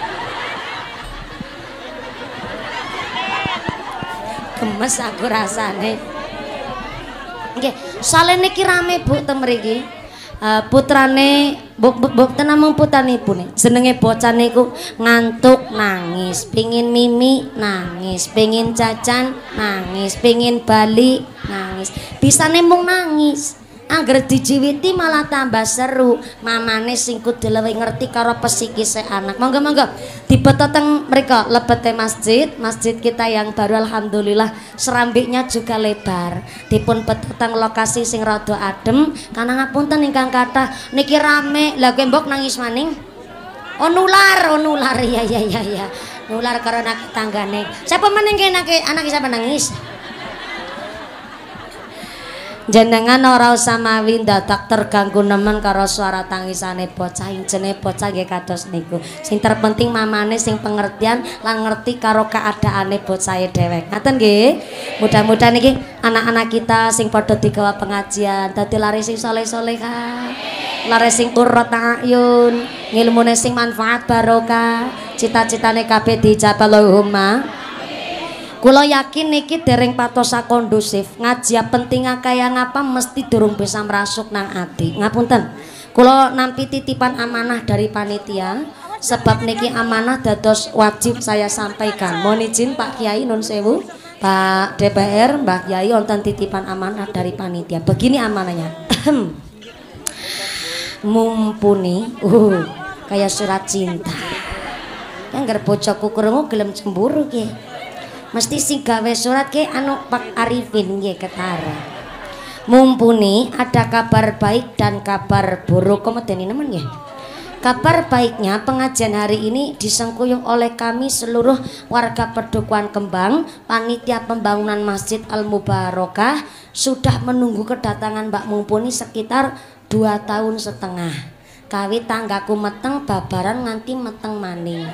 Gemes aku rasane. Nggih, soalnya niki rame Bu teng mriki. Uh, putrane buk buk buk tenamung putanipun jenenge bocah niku ngantuk nangis, pingin mimi nangis, pingin jajan nangis, pingin bali nangis, bisa nembung nangis. Angger dijiwiti malah tambah seru. Mamane sing kudu luwih ngerti karo psikise anak. Monggo-monggo dibeta teng mriko lebete masjid. Masjid kita yang baru alhamdulillah serambiknya juga lebar. Dipun beta teng lokasi sing rada adem. Karena ngapunten ingkang kathah niki rame. Lah kowe mbok nangis maning. Oh nular, oh nular ya ya ya ya. Nular karo anak tanggane. Siapa meneng kenake anak siapa nangis? Jenengan ora usah mawi ndadak terganggu nemen karo suara tangisane bocah. Injene bocah nggih kados niku. Sing terpenting mamane sing pengertian lan ngerti karo keadaane bocahe dhewek. Ngaten nggih. Mudah-mudahan iki anak-anak kita sing padha digawa pengajian dadi lare sing saleh-salehah. Lare sing qurrat ayun, ngilmune sing manfaat barokah. Cita-citane kabeh dijabah Allahumma. Kula yakin niki dereng patosa kondusif. Ngaji penting kaya ngapa mesti durung bisa merasuk nang ati. Ngapunten. Kula nampi titipan amanah dari panitia. Sebab niki amanah dados wajib saya sampaikan. Mohon izin Pak Kiai nun sewu. Pak D P R, Mbak Yai, wonten titipan amanah dari panitia. Begini amanahnya. Mumpuni, uh, kayak surat cinta. Yang ger bojoku krungu gelem cemburu ki. Mesti sing gawe surat ki anu Pak Arifin nggih ketara. Mumpuni ada kabar baik dan kabar buruk. Komedeni nemen nggih. Kabar baiknya pengajian hari ini disengkuyung oleh kami seluruh warga Pedukuhan Kembang, panitia pembangunan Masjid Al Mubarokah sudah menunggu kedatangan Mbak Mumpuni sekitar dua tahun setengah. Kawit tanggaku meteng babaran nganti meteng maning.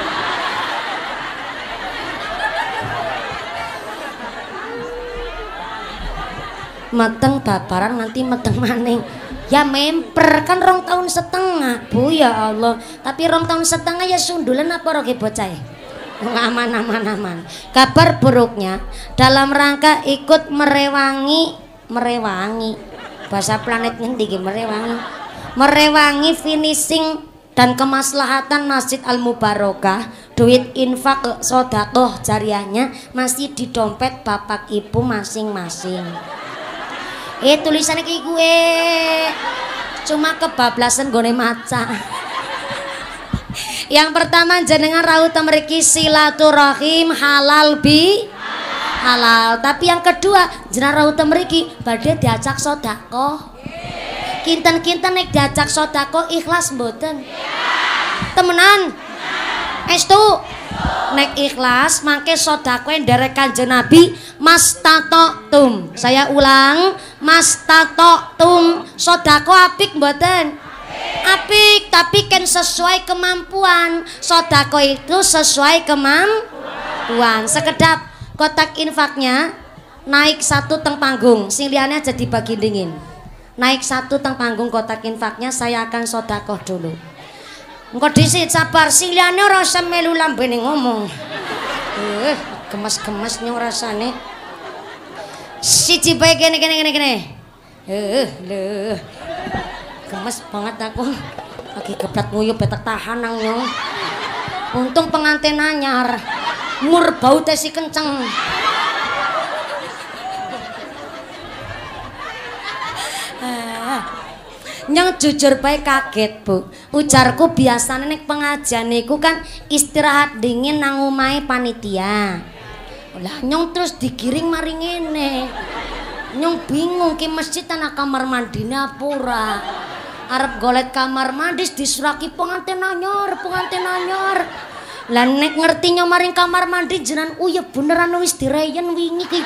Meteng babaran nganti meteng maning. Ya memper kan rong tahun setengah Bu ya Allah. Tapi rong tahun setengah ya sundulan apa roge bocah. Aman aman aman. Kabar buruknya dalam rangka ikut merewangi merewangi bahasa planet ngendi iki merewangi merewangi finishing dan kemaslahatan Masjid Al Mubarokah, duit infak sedekah jariahnya masih di dompet bapak ibu masing-masing. Eh tulisannya kayak gue cuma kebablasan gue maca. Yang pertama jenengan raut mriki silaturahim halal bi halal. Tapi yang kedua jenengan raut mriki badhe diajak sedekah. Kinten-kinten nek diajak sedekah ikhlas mboten? Temenan? Estu? Nek ikhlas mangke sedekah nderek Kanjeng Nabi mastata'tum. Saya ulang, mastata'tum. Sedekah apik mboten? Apik, tapi kan sesuai kemampuan. Sedekah itu sesuai kemampuan. Sekedap kotak infaknya naik satu teng panggung, sing liyane aja dibagi dingin. Naik satu teng panggung kotak infaknya saya akan sedekah dulu. Engko dhisik sabar sing liyane ora usah melu lambene ngomong. Eh, gemes-gemes nyong rasane. Siji bae kene kene kene kene. Eh, lho. Gemes banget aku. Lagi geblat nguyuh betek tahan nang nyong. Untung pengantin anyar. Mur bau teh si kenceng. Nyong jujur bae kaget Bu. Ujarku biasanya nek pengajian niku kan istirahat dingin nang omahe panitia. Lah nyong terus digiring mari ngene. Nyong bingung ki masjid ana kamar mandine apa ora. Arep golek kamar mandi disuraki pengantin anyar, pengantin anyar. Lah nek ngerti nyong maring kamar mandi jenengan uyep beneran wis direyen wingi ki.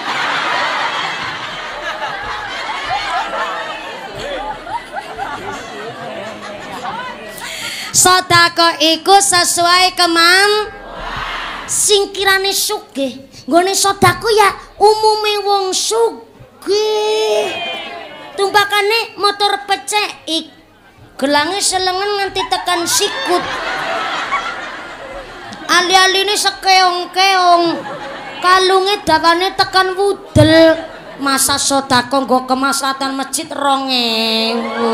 Sedekah iku sesuai kemam singkirane sugih. Nggone sedekah ya umume wong sugih. Tumpakane motor pecek ik gelange selengen nganti tekan sikut. Ali-aline sekeong-keong. Kalunge dawane tekan wudel. Masa sedekah nggo kemaslahatan masjid rong ewu.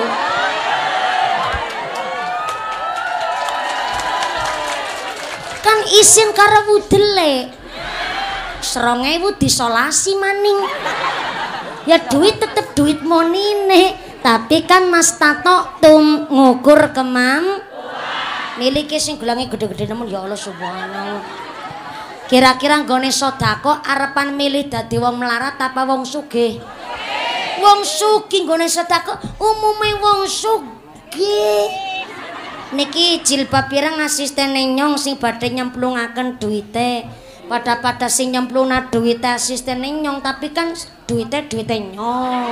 Kan isin karo wudele serong ewu disolasi maning ya duit tetep duit monine tapi kan mas tato tum ngukur kemam miliki sing gelange gede-gede nemen ya Allah subhanallah. Kira-kira nggone sedekah arepan milih dadi wong melarat apa wong sugih? Wong sugih nggone sedekah umume wong sugih. Niki jilbab pirang asisten nyong sing badhe nyemplungaken duite. Pada-pada sing nyemplungna duite asisten nyong tapi kan duite duite nyong.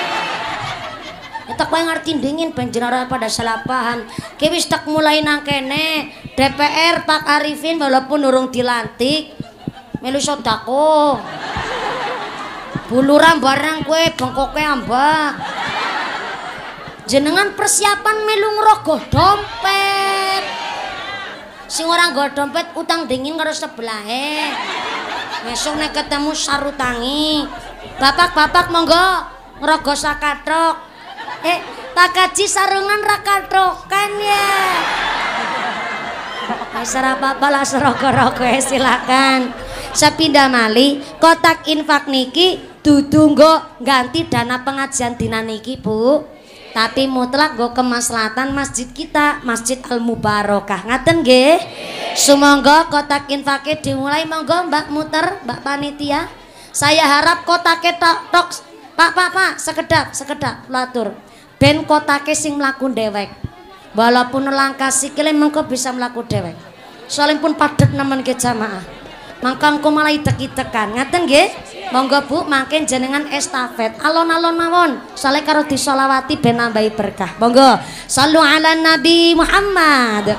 Tak kowe ngerti dingin ben jenengan pada salah paham. Ki wis tak mulai nang kene D P R Pak Arifin walaupun urung dilantik melu sedekah. Buluran barang kowe bengkoke ambak. Jenengan persiapan melu ngerogoh dompet. Sing ora nggo dompet utang dingin karo sebelahe. Besok nek ketemu sarutangi. Bapak-bapak monggo ngerogoh sakatrok. Eh, Pak Kaji sarungan ra katrokan ya. Wis ora apa-apa lah serogo-rogo silakan. sepindah mali kotak infak niki dudu nggo ganti dana pengajian dina niki Bu, tapi mutlak nggo kemaslahatan masjid kita, Masjid Al Mubarokah. Ngaten nggih? Sumangga kotak infake dimulai, monggo Mbak muter, Mbak panitia. Saya harap kotake tok tok Pak Pak Pak sekedap sekedap latur. Ben kotake sing mlaku dewek. Walaupun langkah sikile mengko bisa mlaku dewek. Soalnya pun padet nemen ke jamaah. Mangkang ku malah idek-idekan. Ngaten nggih? Monggo Bu, makin jenengan estafet. Alon-alon mawon. Soalnya karo disolawati ben nambahi berkah. Monggo. Sallu ala Nabi Muhammad.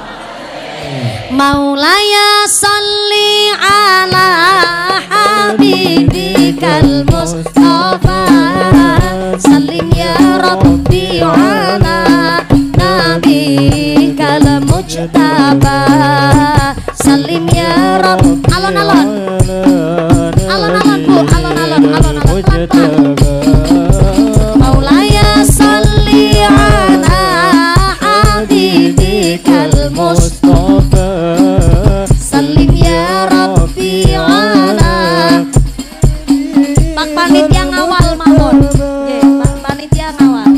Maulaya salli ala habibikal Mustafa. Salim ya Rabbi ala nabikal mujtaba. Salim ya Rabb. Alon-alon alon-alon Bu, alon-alon alon-alon Maulaya salli ala habibikal Mustafa. Salim ya Rabbi ala. Pak panitia ngawal mawon. Nggih, Pak panitia ngawal.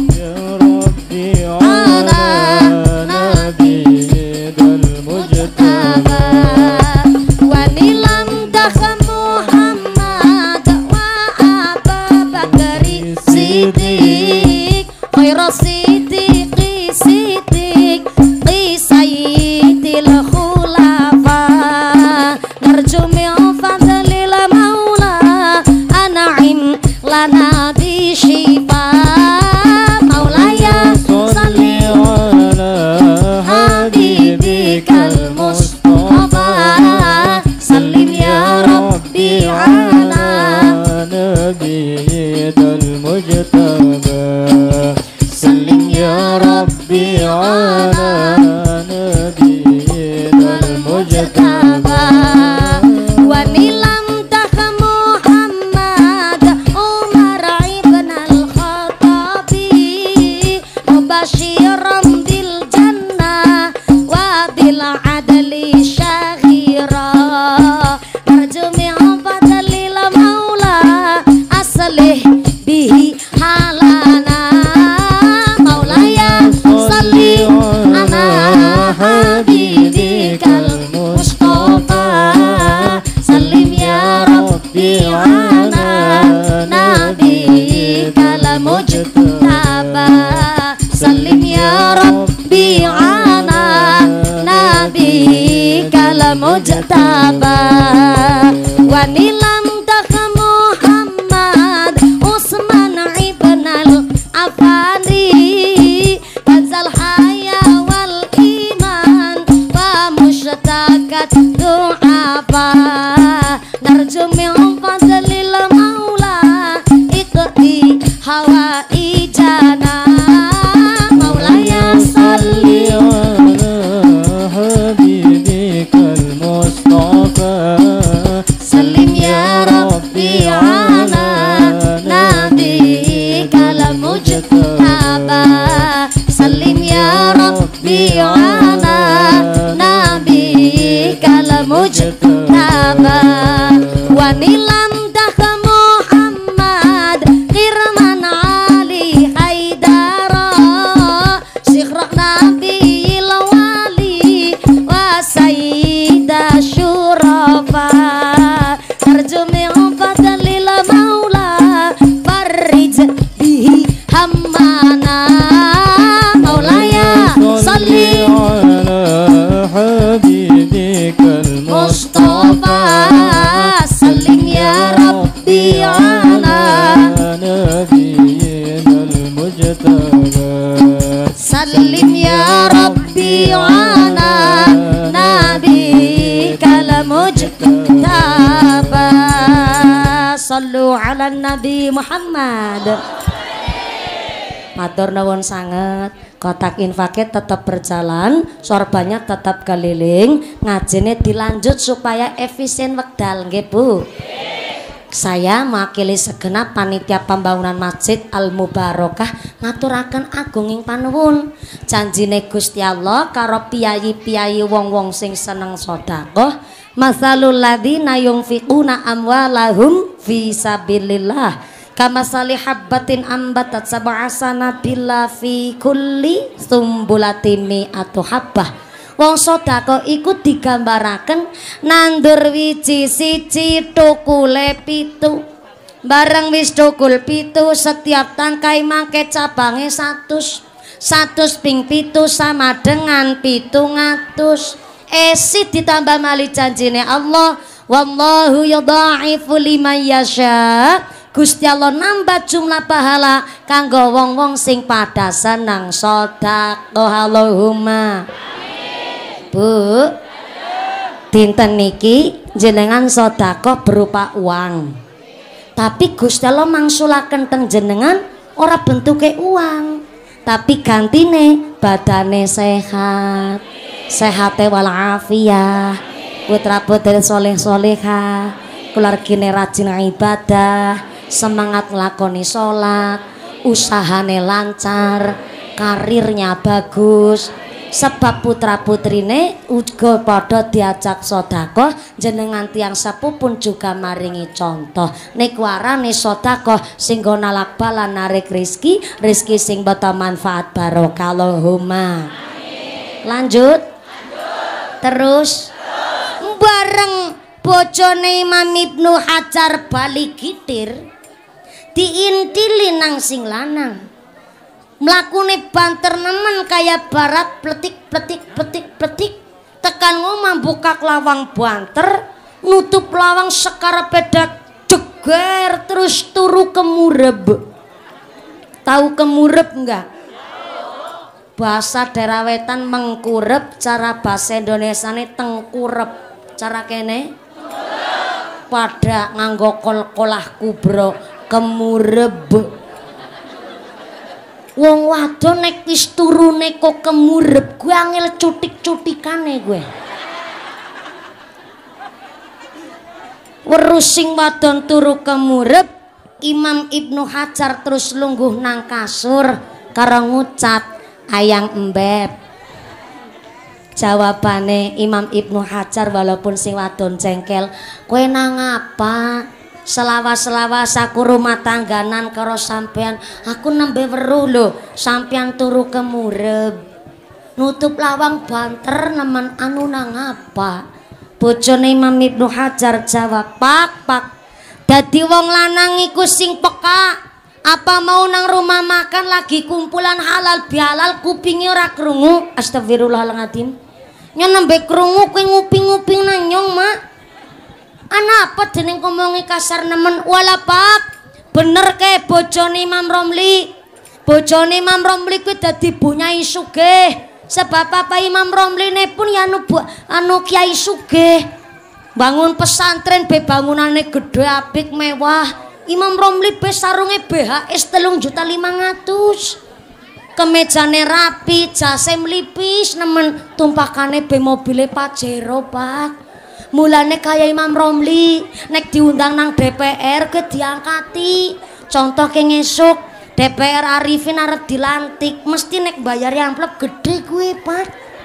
Ala nabi dal mujtaba wa nilam dakha Muhammad wa Abu Bakari Siddiq khairu siddiqi siddiq li sayyidil khulafa narju min fadlil maula an'im lana bi shifa. Maulaya salli ala habibikal Mustafa. Salim ya Rabbi ala nabiyil mujtaba. Salim ya Rabbi ala nabiyil mujtaba. Wa nilam dakha Muhammad Umar ibn al-Khattabi mubashiran bil jannah wa bil adli syaghira narju min fadlil maula aslih bihi halana. Maulaya salli ala habibikal Mustafa. Salim ya Rabbi ala nabikal mujtaba. Salim ya Rabbi ala nabikal mujtaba. Wa nilam dakha Muhammad Utsman ibn al-Affani kanzal haya wal iman wa mushtaqat du'afa narju min fadlil maula iqdi hawaijana. Maulaya salli ala habibikal Mustafa. Salim ya Rabbi ala nabikal mujtaba. Salim ya Rabbi ala nabikal mujtaba. Wa nilam dakha Muhammad Kirman Ali Haidara Syikh Nabil Wali wa Sayyida Syurafa narju min fadlil maula farij bihi hammana. Maulaya salli ala habibikal Mustafa. Salim ya Rabbi ala nabiyil mujtaba. Salim ya Rabbi ala nabikal mujtaba. Sallu ala Nabi Muhammad. Matur nuwun sanget. Kotak infaknya tetap berjalan, sorbannya tetap keliling, ngajine dilanjut supaya efisien wekdal, nggih Bu. Saya mewakili segenap panitia pembangunan Masjid Al Mubarokah ngaturaken agunging panuwun. Janjine Gusti Allah karo piyayi-piyayi wong-wong sing seneng sedekah Masalul ladzina yunfiquna amwalahum fi sabilillah kamasali habbatin ambatat sab'a sanabila fi kulli sumbulatin mi'atu habbah. Wong sedekah iku digambaraken nandur wiji siji tukule pitu. Bareng wis tukul pitu setiap tangkai mangke cabange satus. Satus ping pitu sama dengan pitung atus. Esi ditambah mali janjine Allah, wallahu yudha'ifu liman yasha. Gusti Allah nambah jumlah pahala kanggo wong-wong sing pada seneng sedekah. Allahumma Bu, dinten niki jenengan sedekah berupa uang. Tapi Gusti Allah mangsulaken teng jenengan ora bentuke uang, tapi gantine badane sehat. Sehate wal afiyah. Putra-putri soleh solehah, keluargane rajin ibadah, semangat nglakoni salat, usahane lancar, karirnya bagus. Sebab putra putrine uga padha diajak sedekah, jenengan tiang sepuh pun juga maringi contoh. Niku arane sedekah sing go nalak balan narik rezeki, rezeki sing bata manfaat barokah. Allahumma amin. Lanjut. Lanjut. Terus, Terus. Bareng bojone Imam Ibnu Hajar bali gitir diintili nang sing lanang. Mlakune banter nemen kaya barat pletik pletik pletik pletik tekan ngomong buka lawang banter nutup lawang sekar pedak jeger terus turu kemureb. Tahu kemureb enggak? Bahasa daerah wetan mengkurep, cara bahasa Indonesia ini tengkurep. Cara kene pada nganggo kol-kolah kubro kemureb. Wong wadon nek wis turune kok kemurep gue angel cutik-cutikane gue. Weruh sing wadon turu kemurep, Imam Ibnu Hajar terus lungguh nang kasur karo ngucap ayang embeb. Jawabane Imam Ibnu Hajar walaupun sing wadon jengkel, kowe nang apa? Selawas-selawas aku rumah tangganan karo sampean, aku nembe weruh lho sampean turu kemureb nutup lawang banter nemen anu nang apa? Bojone Imam Ibnu Hajar jawab, pak pak dadi wong lanang iku sing peka, apa mau nang rumah makan lagi kumpulan halal bihalal kupingi ora krungu. Astagfirullahaladzim, nyon nembe krungu kowe nguping-nguping nang nyong mak. Ana apa dening ngomongi kasar nemen. Wala pak, bener ke bojone Imam Romli. Bojone Imam Romli kuwi dadi bunyai sugih. Sebab apa Imam Romli ne pun ya anu, anu kiai sugih. Bangun pesantren be bangunane gede apik mewah. Imam Romli be sarunge B H S telung juta lima ratus. Kemejane rapi, jase mlipis nemen, tumpakane be mobile Pajero pak. Mulane kaya Imam Romli nek diundang nang D P R ke diangkati. Contoh ke ngesuk D P R Arifin arep dilantik mesti nek bayar amplop gede gue pak.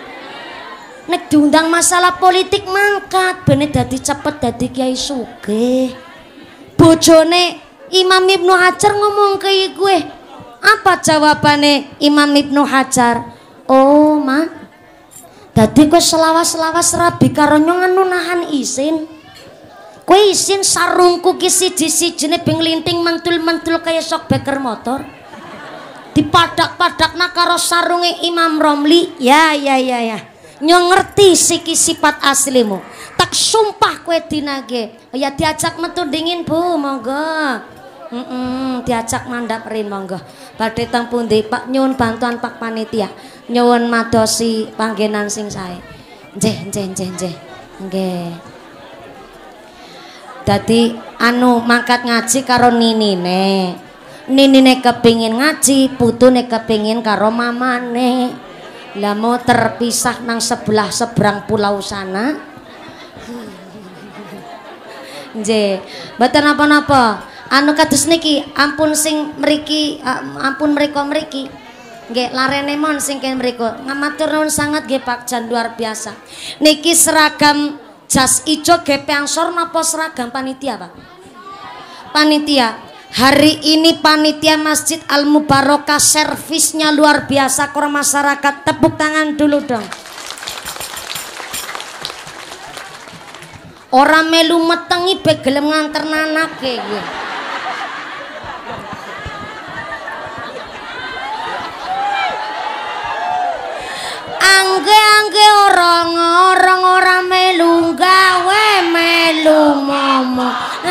Nek diundang masalah politik mangkat bene dadi cepet dadi kiai sugih. Bojone Imam Ibnu Hajar ngomong ke gue, apa jawabane Imam Ibnu Hajar? Oh mak, dadi kowe selawas-selawas rabi karo nyong anu nahan isin. Kowe isin sarungku ki siji-sijine bing linting mentul-mentul kaya sok beker motor. Dipadak-padakna karo sarunge Imam Romli. Ya ya ya ya. Nyong ngerti siki sifat aslimu. Tak sumpah kowe dinage. Ya diajak metu dingin Bu, monggo. Heeh, diajak mandap rin monggo. Badhe teng pundi Pak, nyuwun bantuan Pak panitia. Nyuwun madosi panggenan sing sae. Nggih, nggih, nggih, nggih. Nggih. Dadi anu mangkat ngaji karo ninine. Ninine kepingin ngaji, putune kepingin karo mamane. Lah mau terpisah nang sebelah seberang pulau sana. Nggih, mboten napa-napa. Anu kados niki ampun sing mriki, ampun mriko-mriki. Nggih, larene mon sing kene mriku. Ngamatur nuwun sanget nggih Pak Jan, luar biasa. Niki seragam jas ijo G P Ansor napa seragam panitia Pak? Panitia. Hari ini panitia Masjid Al Mubarakah servisnya luar biasa ke masyarakat. Tepuk tangan dulu dong. Orang melu metengi be gelem nganter nanake ya. Angge-angge orang-orang orang melu gawe melu momo.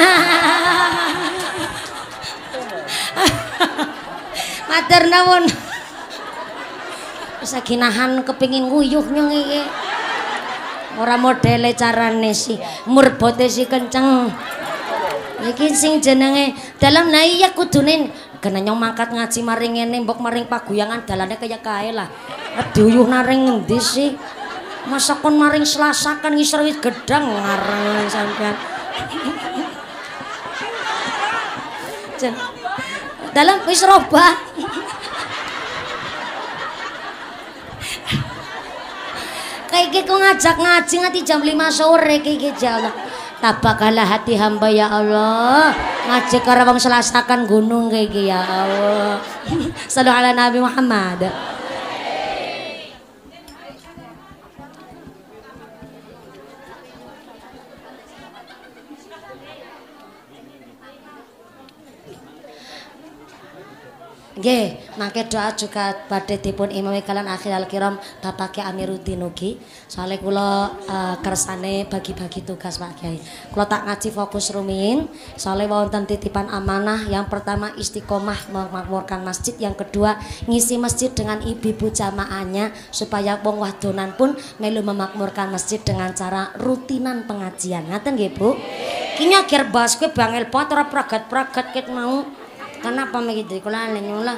Matur nuwun. Wis ginahan kepengin nguyuh nyong iki. Ora modele carane sih, murbote si kenceng. Iki sing jenenge dalam nah iya kudune kena nyong mangkat ngaji maring ngene mbok maring paguyangan dalane kaya kae lah. Diuyuh naring ngendi sih? Masa kon maring selasakan ngisor wit gedang ngarang sampean. Jen. Dalam wis robah. Kayak gitu ngajak ngaji nganti jam lima sore kayak gitu Allah. Tabakalah hati hamba ya Allah. Ngaji karo wong selasakan gunung kayak gitu ya Allah. Sallu ala Nabi Muhammad. Nggih, mangke doa juga badhe dipun imami kalian akhirul kiram Bapak Kyai Amiruddin ugi. Soale kula uh, kersane bagi-bagi tugas Pak Kyai. Kula tak ngaji fokus rumiyin, soale wonten titipan amanah. Yang pertama istiqomah memakmurkan masjid, yang kedua ngisi masjid dengan ibu-ibu jamaahnya supaya wong wadonan pun melu memakmurkan masjid dengan cara rutinan pengajian. Ngaten nggih, Bu? Ki nyakir bahas kowe bangel banget ora pragat-pragat ket mau. Kenapa begitu? Kula nyulah.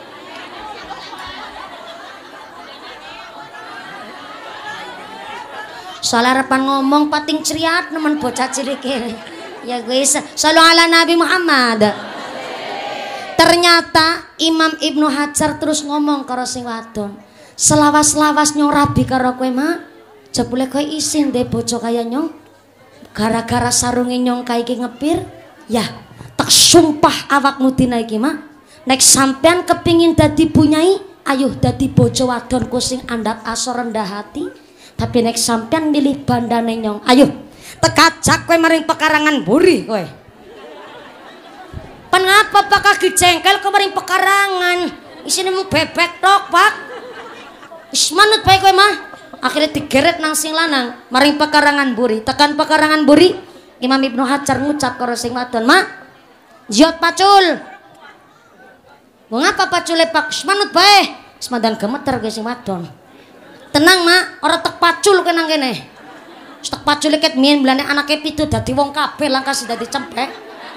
Soal harapan ngomong pating ceriat nemen bocah cilik ya guys. Sallu ala Nabi Muhammad. Ternyata Imam Ibnu Hajar terus ngomong karo sing wadon. Selawas-lawas nyong rabi karo kowe mah. Jebule kowe isin de bojo kaya nyong. Gara-gara sarunge nyong kaya iki ngepir. Ya. Tak sumpah awakmu dina iki mah nek sampean kepingin dadi bunyai ayo dadi bojo wadonku sing andhap asor rendah hati, tapi nek sampean milih bandane nyong ayo tekajak kowe maring pekarangan buri kowe. Kenapa Pak kaki jengkel kowe maring pekarangan isine mung bebek tok Pak. Wis manut bae kowe mah akhirnya digeret nang sing lanang maring pekarangan buri. Tekan pekarangan buri Imam Ibnu Hajar ngucap karo sing wadon mak jiot pacul. Mengapa pacule Pak? Semanut bae. Semadan gemeter ge sing wadon. Tenang mak, ora tek pacul kowe nang kene. Tek pacul ket mien blane anake pitu dadi wong kabeh langkah dadi cempek.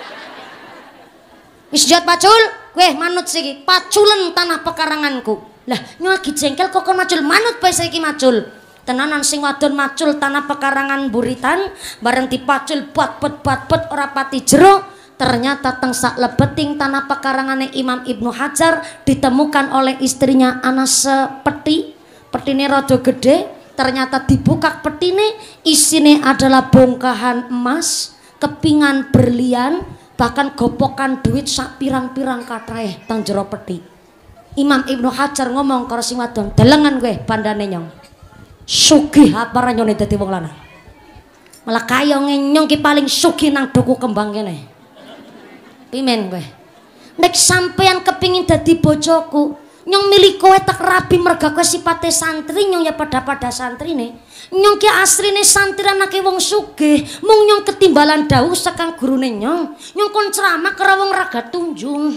Wis jiot pacul, kowe manut siki. Paculen tanah pekaranganku. Lah nyuagi jengkel kok kon macul manut bae saiki macul. Tenanan sing wadon macul tanah pekarangan buritan bareng dipacul bat-bet-bat-bet ora pati jero. Ternyata tengsak lebeting tanah pekarangannya Imam Ibnu Hajar ditemukan oleh istrinya ana sepeti. Petine rada gede. Ternyata dibuka petine isine adalah bongkahan emas, kepingan berlian, bahkan gopokan duit sak pirang-pirang kathah teng jero peti. Imam Ibnu Hajar ngomong karo sing wadon, "Delengan kowe bandane nyong. Sugih apa ra nyone dadi wong lanang. Malah kaya nyong ki paling sugih nang duku kembang kene." Pimen kowe. Nek sampean kepingin dadi bojoku, nyong milih kowe tak rabi merga kowe sipate santri nyong ya pada-pada santrine. Nyong ki asline santri anake wong sugih, mung nyong ketimbalan dawuh sekang gurune nyong. Nyong kon ceramah karo wong raga tunjung.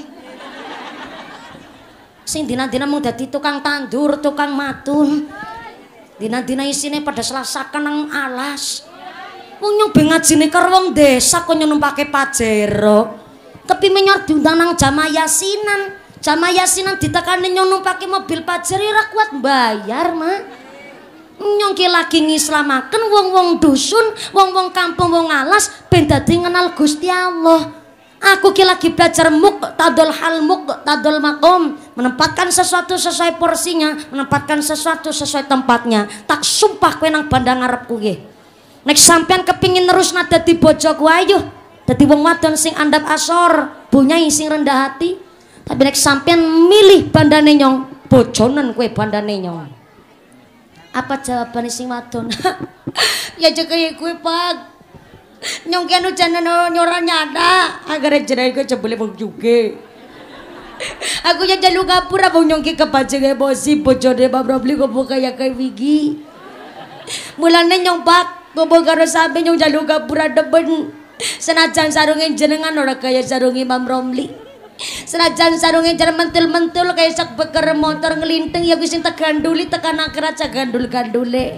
Sing dina-dina mung dadi tukang tandur, tukang matun. Dina-dina isine pada selasakan nang alas. Mung nyong be ngajine karo wong desa kok nyong numpake pajero. Kepingin nyor diundang nang jamaah yasinan, jamaah yasinan ditekani nyong numpaki mobil pajero ora kuat bayar mah. Nyong ki lagi ngislamaken wong-wong dusun, wong-wong kampung, wong alas ben dadi ngenal Gusti Allah. Aku ki lagi belajar muqtadul hal muqtadul maqam, menempatkan sesuatu sesuai porsinya, menempatkan sesuatu sesuai tempatnya. Tak sumpah kowe nang bandang ngarepku nggih. Nek sampean kepingin terus nada dadi bojoku ayo dadi wong wadon sing andap asor, bunyai sing rendah hati. Tapi nek sampean milih bandane nyong, bojonen kowe bandane nyong. Apa jawaban sing wadon? Ya aja kaya kowe, Pak. Nyong ki anu janen nyora nyada, agar jenenge kowe jebule wong juga. Aku ya jalu gapura wong nyong ki kepajenge bosi bojone Mbak Romli kok kaya kaya wigi. Mulane nyong Pak ngomong karo sampe nyong jalu gapura deben. Senajan sarunge jenengan ora kaya sarunge Mbak Romli. Senajan sarunge jar mentul-mentul kaya sak beker motor ngelinting ya wis entek ganduli tekan akhirat sak gandul-gandule.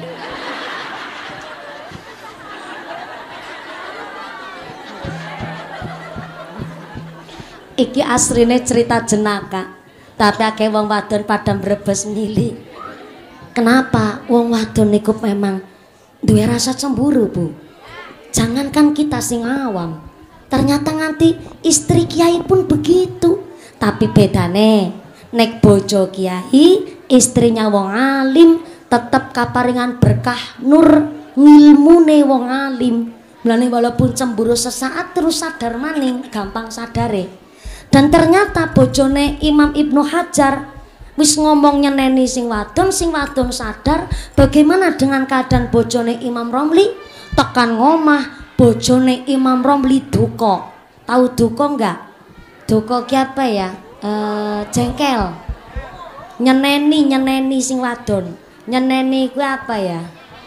Iki asline cerita jenaka, tapi akeh wong wadon pada mbrebes milih. Kenapa? Wong wadon niku memang duwe rasa cemburu, Bu. Jangankan kita sing awam, ternyata nganti istri kiai pun begitu. Tapi bedane nek bojo kiai, istrinya wong alim, tetep kaparingan berkah nur ngilmune wong alim. Mulane walaupun cemburu sesaat terus sadar maning, gampang sadare. Dan ternyata bojone Imam Ibnu Hajar wis ngomong nyeneni sing wadon, sing wadon sadar. Bagaimana dengan keadaan bojone Imam Romli? Tekan ngomah bojone Imam Romli duka. Tahu duka enggak? Duka ki apa ya? E, jengkel. Nyeneni nyeneni sing wadon. Nyeneni ku apa ya?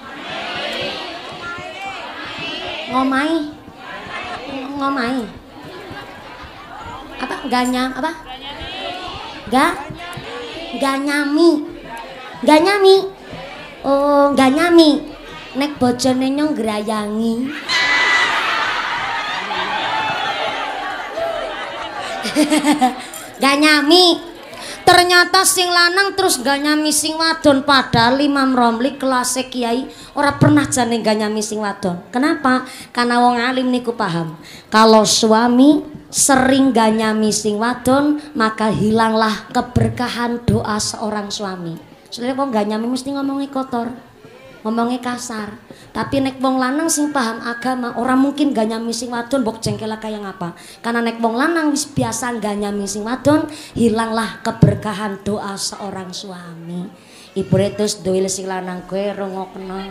Ngomai. Ngomai. Apa ganyam apa ga ganyami ganyami oh ganyami nek bojone nyong grayangi. Ganyami ternyata sing lanang terus ganyami sing wadon, padahal Imam Romli kelas kiai ora pernah jane ganyami sing wadon. Kenapa? Karena wong alim niku paham kalau suami sering ganyami sing wadon maka hilanglah keberkahan doa seorang suami. Soalnya wong ganyami mesti ngomongnya kotor, ngomongnya kasar. Tapi nek wong lanang sing paham agama orang mungkin ganyami sing wadon mbok jengkel kayak ngapa. Karena nek wong lanang wis biasa ganyami sing wadon, hilanglah keberkahan doa seorang suami. Ibu retus doil sing lanang kowe rungokno.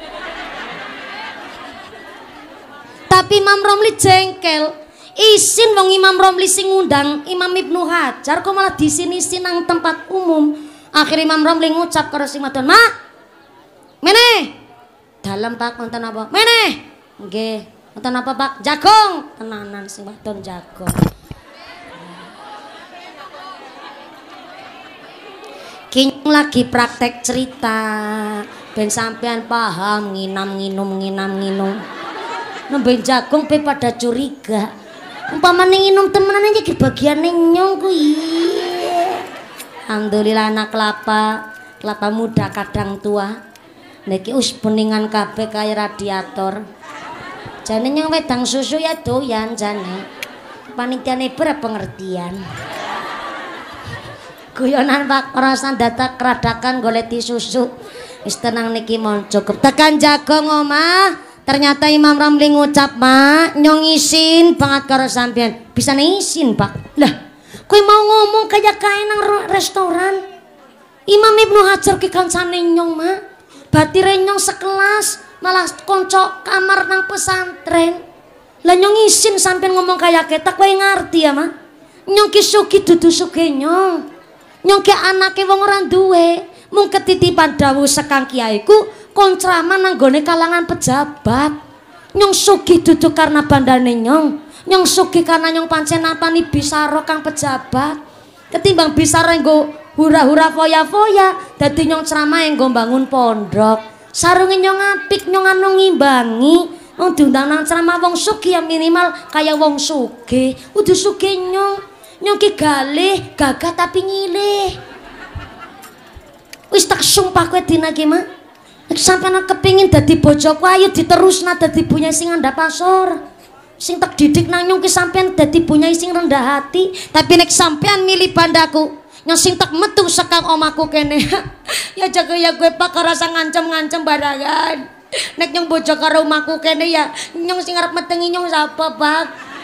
Tapi Imam Romli jengkel. Isin wong Imam Romli sing ngundang Imam Ibnu Hajar kok malah disini-sini nang tempat umum. Akhir Imam Romli ngucap karo sing wadon, "Mak, meneh." Dalam Pak, wonten apa? Meneh. Nggih. Wonten apa Pak? Jagong. Tenanan sing wadon jagong. Kinyong lagi praktek cerita ben sampean paham nginam nginum nginam nginum. Nembe jagong pe pada curiga. Umpamane nginum temenan aja ki bagiane nyong kuwi. Alhamdulillah anak kelapa, kelapa muda kadang tua. Niki us peningan kabeh kaya radiator. Jane nyong wedang susu ya doyan jane. Panitiane ber pengertian. Guyonan Pak rasan data keradakan goleti susu. Wis tenang niki mon cukup. Tekan jagong omah. Ternyata Imam Romli ngucap, "Mak, nyong isin banget karo sampean." Bisa isin, Pak. Lah, kowe mau ngomong kayak kae nang restoran. Imam Ibnu Hajar ki kancane nyong, Mak. Batire nyong sekelas, malah konco kamar nang pesantren. Lah nyong isin sampean ngomong kayak ketak kowe ngerti ya, Mak? Nyong ki sugih dudu sugih nyong. Nyong ki anake wong ora duwe. Mung ketitipan dawuh sekang kiaiku kon ceramah nang gone kalangan pejabat. Nyong sugih dudu karena bandane nyong. Nyong sugih karena nyong pancen napani bisara kang pejabat. Ketimbang bisara nggo hura-hura foya-foya, dadi nyong ceramah nggo bangun pondok. Sarunge nyong apik, nyong anu ngimbangi. Wong diundang nang ceramah wong sugih ya minimal kaya wong sugih. Kudu sugih nyong. Nyong ki galih, gagah tapi ngilih. Wis tak sumpah kowe dina ki, Mak. Nek sampeyan kepengin dadi bojoku ayo diterusna dadi bunyai sing andhap asor. Sing tak didik nang nyong ki sampeyan dadi bunyai sing rendah hati. Tapi nek sampeyan milih bandaku, nyong sing tak metu sekang omahku kene. Ya jaga ya gue Pak rasa ngancem-ngancem barangan. Nek nyong bojo karo omahku kene ya nyong sing arep metengi nyong sapa, Pak?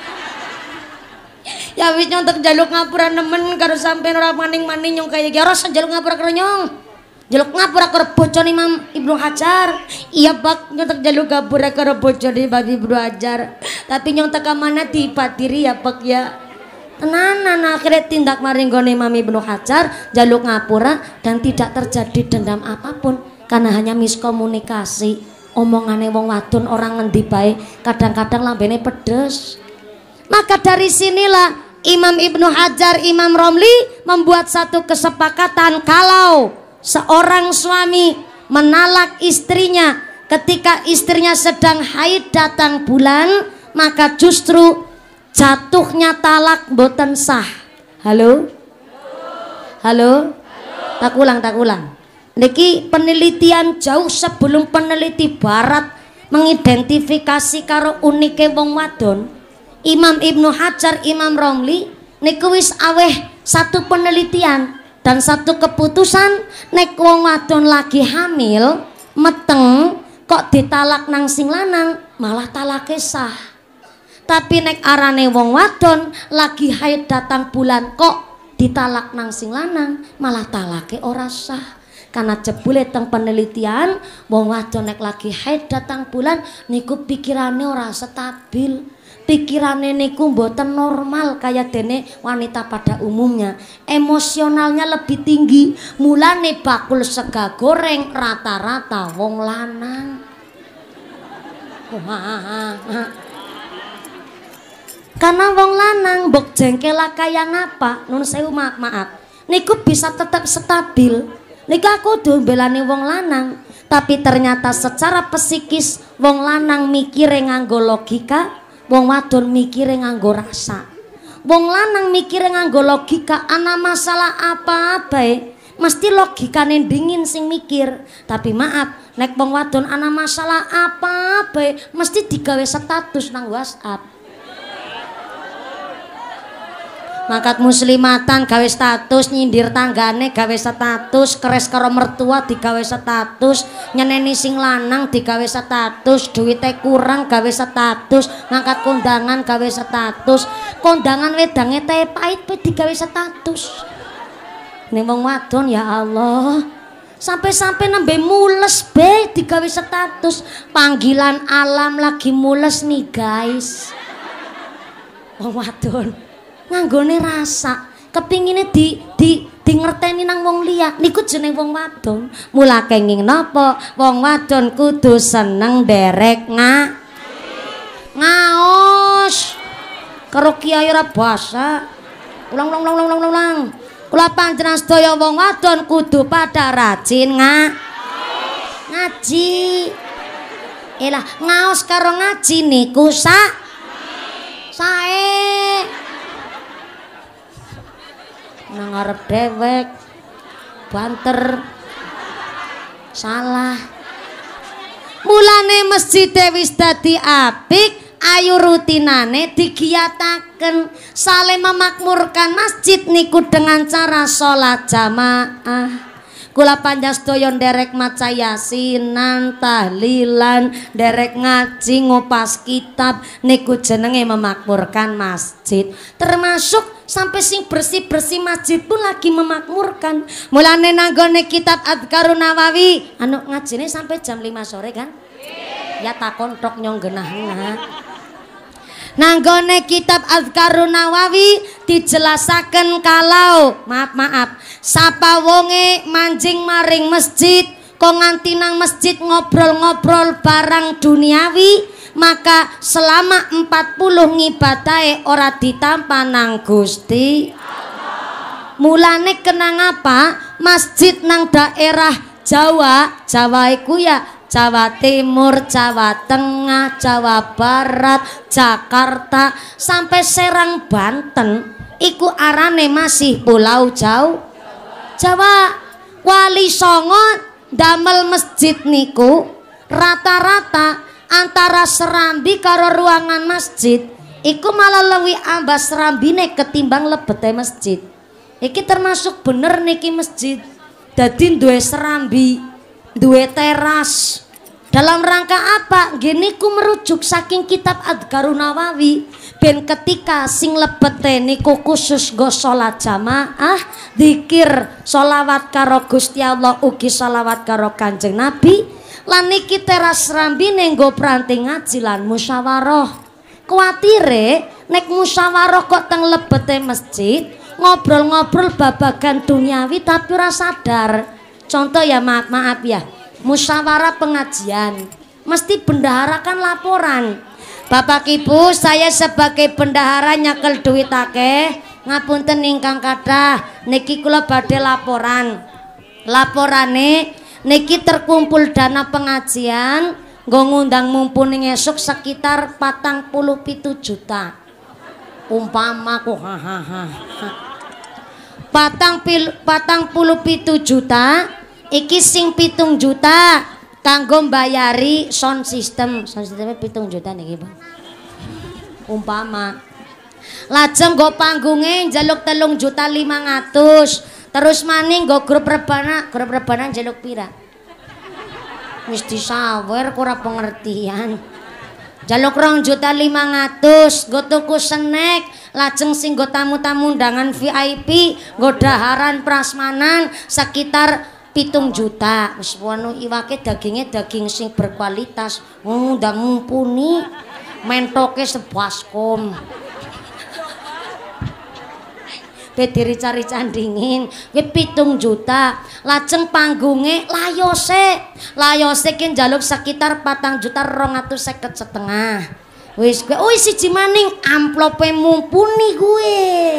Ya wis nyong tek njaluk ngapura nemen karo sampean ora maning-maning nyong kaya iki. Ora njaluk ngapura karo nyong. Njaluk ngapura karo bojone Imam Ibnu Hajar. Iya, Pak, nyong tek njaluk ngapura karo bojone Imam Ibnu Hajar. Tapi nyong tek mana dipatiri ya, Pak ya. Tenanan akhirnya tindak maring gone Imam Ibnu Hajar njaluk ngapura dan tidak terjadi dendam apapun karena hanya miskomunikasi. Omongane wong wadon orang ngendi bae kadang-kadang lambene pedes. Maka dari sinilah Imam Ibnu Hajar, Imam Romli membuat satu kesepakatan kalau seorang suami menalak istrinya ketika istrinya sedang haid datang bulan, maka justru jatuhnya talak boten sah. Halo? Halo? Tak ulang, tak ulang. Niki penelitian jauh sebelum peneliti barat mengidentifikasi karo unike wong wadon. Imam Ibnu Hajar, Imam Romli niku wis aweh satu penelitian dan satu keputusan nek wong wadon lagi hamil meteng kok ditalak nang sing lanang malah talake sah. Tapi nek arane wong wadon lagi haid datang bulan kok ditalak nang sing lanang malah talake ora sah. Karena jebule teng penelitian wong wadon nek lagi haid datang bulan niku pikirane ora stabil. Pikirane niku mboten normal kaya dene wanita pada umumnya. Emosionalnya lebih tinggi. Mulane bakul sega goreng rata-rata wong lanang. Karena wong lanang mbok jengkel kaya ngapa? Nun sewu maaf, maaf. Niku bisa tetap stabil. Niku aku kudu belani wong lanang, tapi ternyata secara psikis wong lanang mikire nganggo logika, wong wadon mikire nganggo rasa. Wong lanang mikire nganggo logika, ana masalah apa bae mesti logikane dingin sing mikir. Tapi maaf, nek wong wadon ana masalah apa bae mesti digawe status nang WhatsApp. Mangkat muslimatan gawe status, nyindir tanggane gawe status, keres karo mertua digawe status, nyeneni sing lanang digawe status, duwite kurang gawe status, ngangkat kondangan gawe status, kondangan wedange teh pait pe digawe status. Ning wong wadon ya Allah, sampai-sampai nembe mules be digawe status, panggilan alam lagi mules nih guys. Wong wadon nganggone rasa kepingine di di di ngerteni nang wong liya niku jeneng wong wadon. Mula kenging napa wong wadon kudu seneng derek nga ngaos karo kiai ora basa. Ulang ulang ulang ulang ulang. Kula panjenengan sedaya wong wadon kudu pada rajin nga ngaji. Elah ngaos karo ngaji niku sa sae nang ngarep dewek banter salah. Mulane masjid wis dadi apik, ayo rutinane digiyataken. Sale memakmurkan masjid niku dengan cara sholat jamaah. Kula panjang sedaya nderek maca yasinan, tahlilan, derek ngaji, ngopas kitab niku jenenge memakmurkan masjid. Termasuk sampai sing bersih-bersih masjid pun lagi memakmurkan. Mulane nanggone kitab Adhkarun Nawawi, anu ngajine sampai jam lima sore kan? Ya takon tok nyong genahna. Nanggone kitab Adhkarun Nawawi dijelasaken kalau maaf maaf sapa wonge manjing maring masjid kok nganti nang masjid ngobrol-ngobrol barang duniawi, maka selama empat puluh ngibadahe ora ditampa nang Gusti Allah. Mulane kenang apa masjid nang daerah Jawa, Jawa iku ya Jawa Timur, Jawa Tengah, Jawa Barat, Jakarta sampai Serang Banten iku arane masih Pulau Jawa. Jawa. Wali Songo damel masjid niku rata-rata antara serambi karo ruangan masjid iku malah lebih ambas serambine ketimbang lebete masjid. Iki termasuk bener niki masjid. Dadi duwe serambi, duwe teras, Dalam rangka apa? Gini ku merujuk saking kitab Adhkarun Nawawi. Ben ketika sing lebete niku khusus go salat jamaah, zikir, sholawat karo Gusti Allah, ugi sholawat karo Kanjeng Nabi. Lan niki teras rambine nggo pranti ngaji lan musyawarah. Kuwatire nek musyawarah kok teng lebete masjid, ngobrol-ngobrol babagan duniawi tapi ora sadar. Contoh ya, maaf maaf ya. Musyawarah pengajian mesti bendahara kan laporan, Bapak Ibu saya sebagai bendahara nyekel duit akeh, ngapunten ingkang kathah niki kula badhe laporan. Laporane niki terkumpul dana pengajian nggo ngundang mumpuni esuk sekitar patang puluh pitu juta umpama ku hahaha patang pil patang puluh pitu juta. Iki sing pitung juta kanggo mbayari sound system. Sound systemnya pitung juta niki, Bang. Umpama. Lajeng nggo panggunge njaluk telung juta limang atus. Terus maning nggo grup rebana, grup rebana njaluk pira? Wis disawer ora pengertian. Njaluk rong juta limang atus, nggo tuku snack. Lajeng sing nggo tamu-tamu undangan V I P, nggo daharan prasmanan sekitar pitung juta. Wis wono iwake daginge daging sing berkualitas, ngundang mumpuni, mentoke sebaskom. Bediri cari candingin, kuwi pitung juta. Lajeng panggunge layose, layose ki njaluk sekitar patang juta rong atus seket setengah. Wis kuwi, oh siji maning amplope mumpuni gue.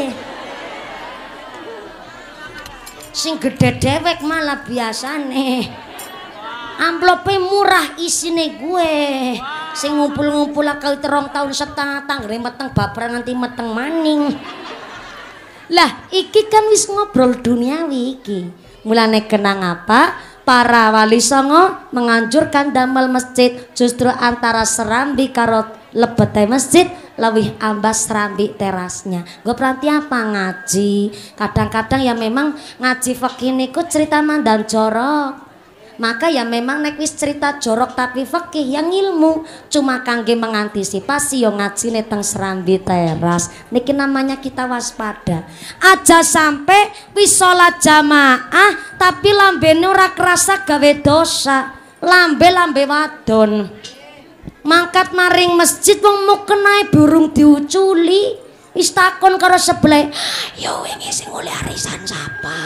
Sing gede dewek malah biasane amplope murah isine gue, sing ngumpul-ngumpul kali terong tahun setengah tanggre meteng babaran nanti meteng maning. Lah iki kan wis ngobrol duniawi iki. Mulane kenang apa? Para wali songo menganjurkan damel masjid justru antara serambi karo lebete masjid lebih ambas serambi terasnya. Gue peranti apa ngaji. Kadang-kadang ya memang ngaji fikih niku cerita mandan jorok. Maka ya memang nek wis cerita jorok tapi fikih yang ilmu cuma kangge mengantisipasi yo ngaji teng serambi teras. Niki namanya kita waspada. Aja sampai wis salat jamaah tapi lambene ora kerasa gawe dosa. Lambe-lambe wadon. Mangkat maring masjid wong mukenae burung diuculi. Wis takon karo sebelah, "Yo wingi sing oleh arisan sapa?"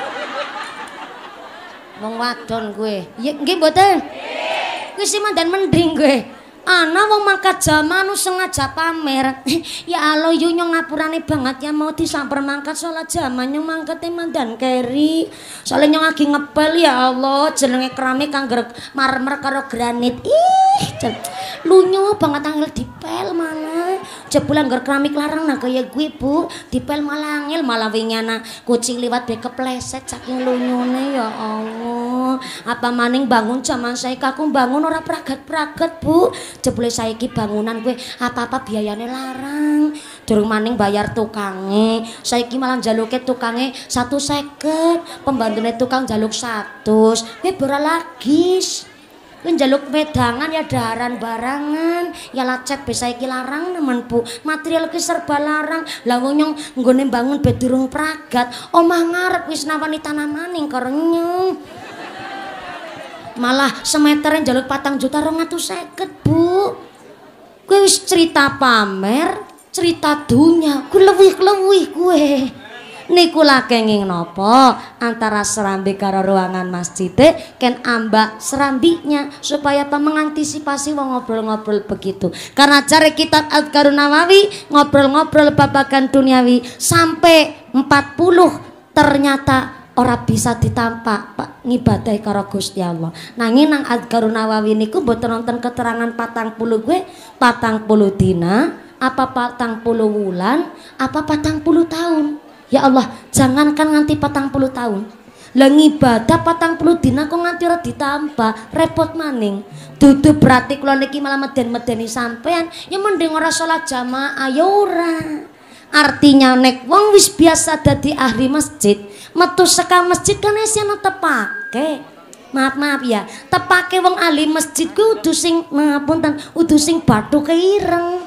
Wong wadon gue. Ya nggih mboten? Nggih. Kuwi sing mandan mending gue. Ana wong mangkat jaman nu sengaja pamer. Ya Allah yu nyong ngapurane banget ya mau disamper mangkat salat jaman nyong mangkete mandan keri. Soale nyong lagi ngepel ya Allah jenenge keramik kang marmer karo granit. Ih, lunyo banget angel dipel malah. Jebulan ngger keramik larang nah kaya gue Bu, dipel malah angel malah wingi ana kucing liwat be kepleset saking lunyone ya Allah. Apa maning bangun jaman saiki aku bangun ora pragat-pragat Bu. Jebule saiki bangunan gue apa-apa biayane larang. Durung maning bayar tukange. Saiki malah njaluke tukange satu seket, pembantune tukang njaluk satu. Kowe ora lagi. Kowe njaluk wedangan ya daharan barangan. Ya lacet be saiki larang nemen Bu. Material ki serba larang. Lah wong nyong nggone bangun be durung pragat. Omah ngarep wis nawani tanamaning karo nyong. Malah semeternya njaluk patang juta rong atus seket Bu. Gue wis cerita pamer, cerita dunya, gue lewih-lewih gue. Niku lah kenging nopo antara serambi karo ruangan masjid ken ambak serambinya supaya apa mengantisipasi wong ngobrol-ngobrol begitu. Karena cari kitab Adhkarun Nawawi ngobrol-ngobrol babagan duniawi sampai empat puluh ternyata ora bisa ditampak Pak ngibadahi karo Gusti Allah. Nanging nang Adhkarun Nawawi niku mboten nonton keterangan patang puluh gue, patang puluh dina, apa patang puluh wulan, apa patang puluh tahun. Ya Allah, jangankan nganti patang puluh tahun. Lah ngibadah patang puluh dina kok nganti ora ditambah, repot maning. Dudu berarti kula niki malah meden-medeni sampean, ya mending ora salat jamaah ya ora. Artinya nek wong wis biasa dadi ahli masjid, metu saka masjid kan isi ana tepake. Maaf maaf ya, tepake wong ahli masjid ku udu sing ngapunten, udu sing bathuke ireng.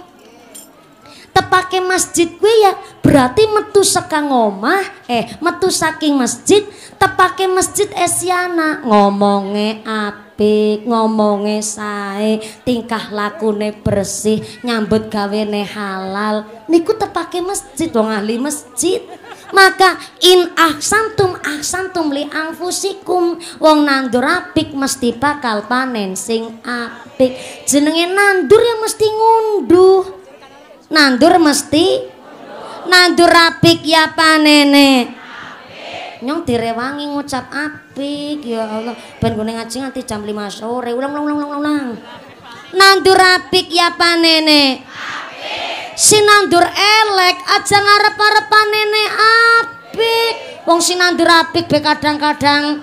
Tepake masjid kuwi ya berarti metu saka omah, eh metu saking masjid, tepake masjid Esiana, ngomonge apik, ngomonge sae, tingkah lakune bersih, nyambut gawene halal. Niku tepake masjid wong ahli masjid. Maka in ahsantum ahsantum li anfusikum, wong nandur apik mesti bakal panen sing apik. Jenenge nandur ya mesti ngunduh, nandur mesti nandur apik ya panene nyong direwangi ngucap apik. Ya Allah ben gue ngaji nganti jam lima sore. Ulang ulang ulang ulang. Nandur apik ya panene sinandur elek aja ngarep-arep panene apik. Wong sinandur apik be kadang-kadang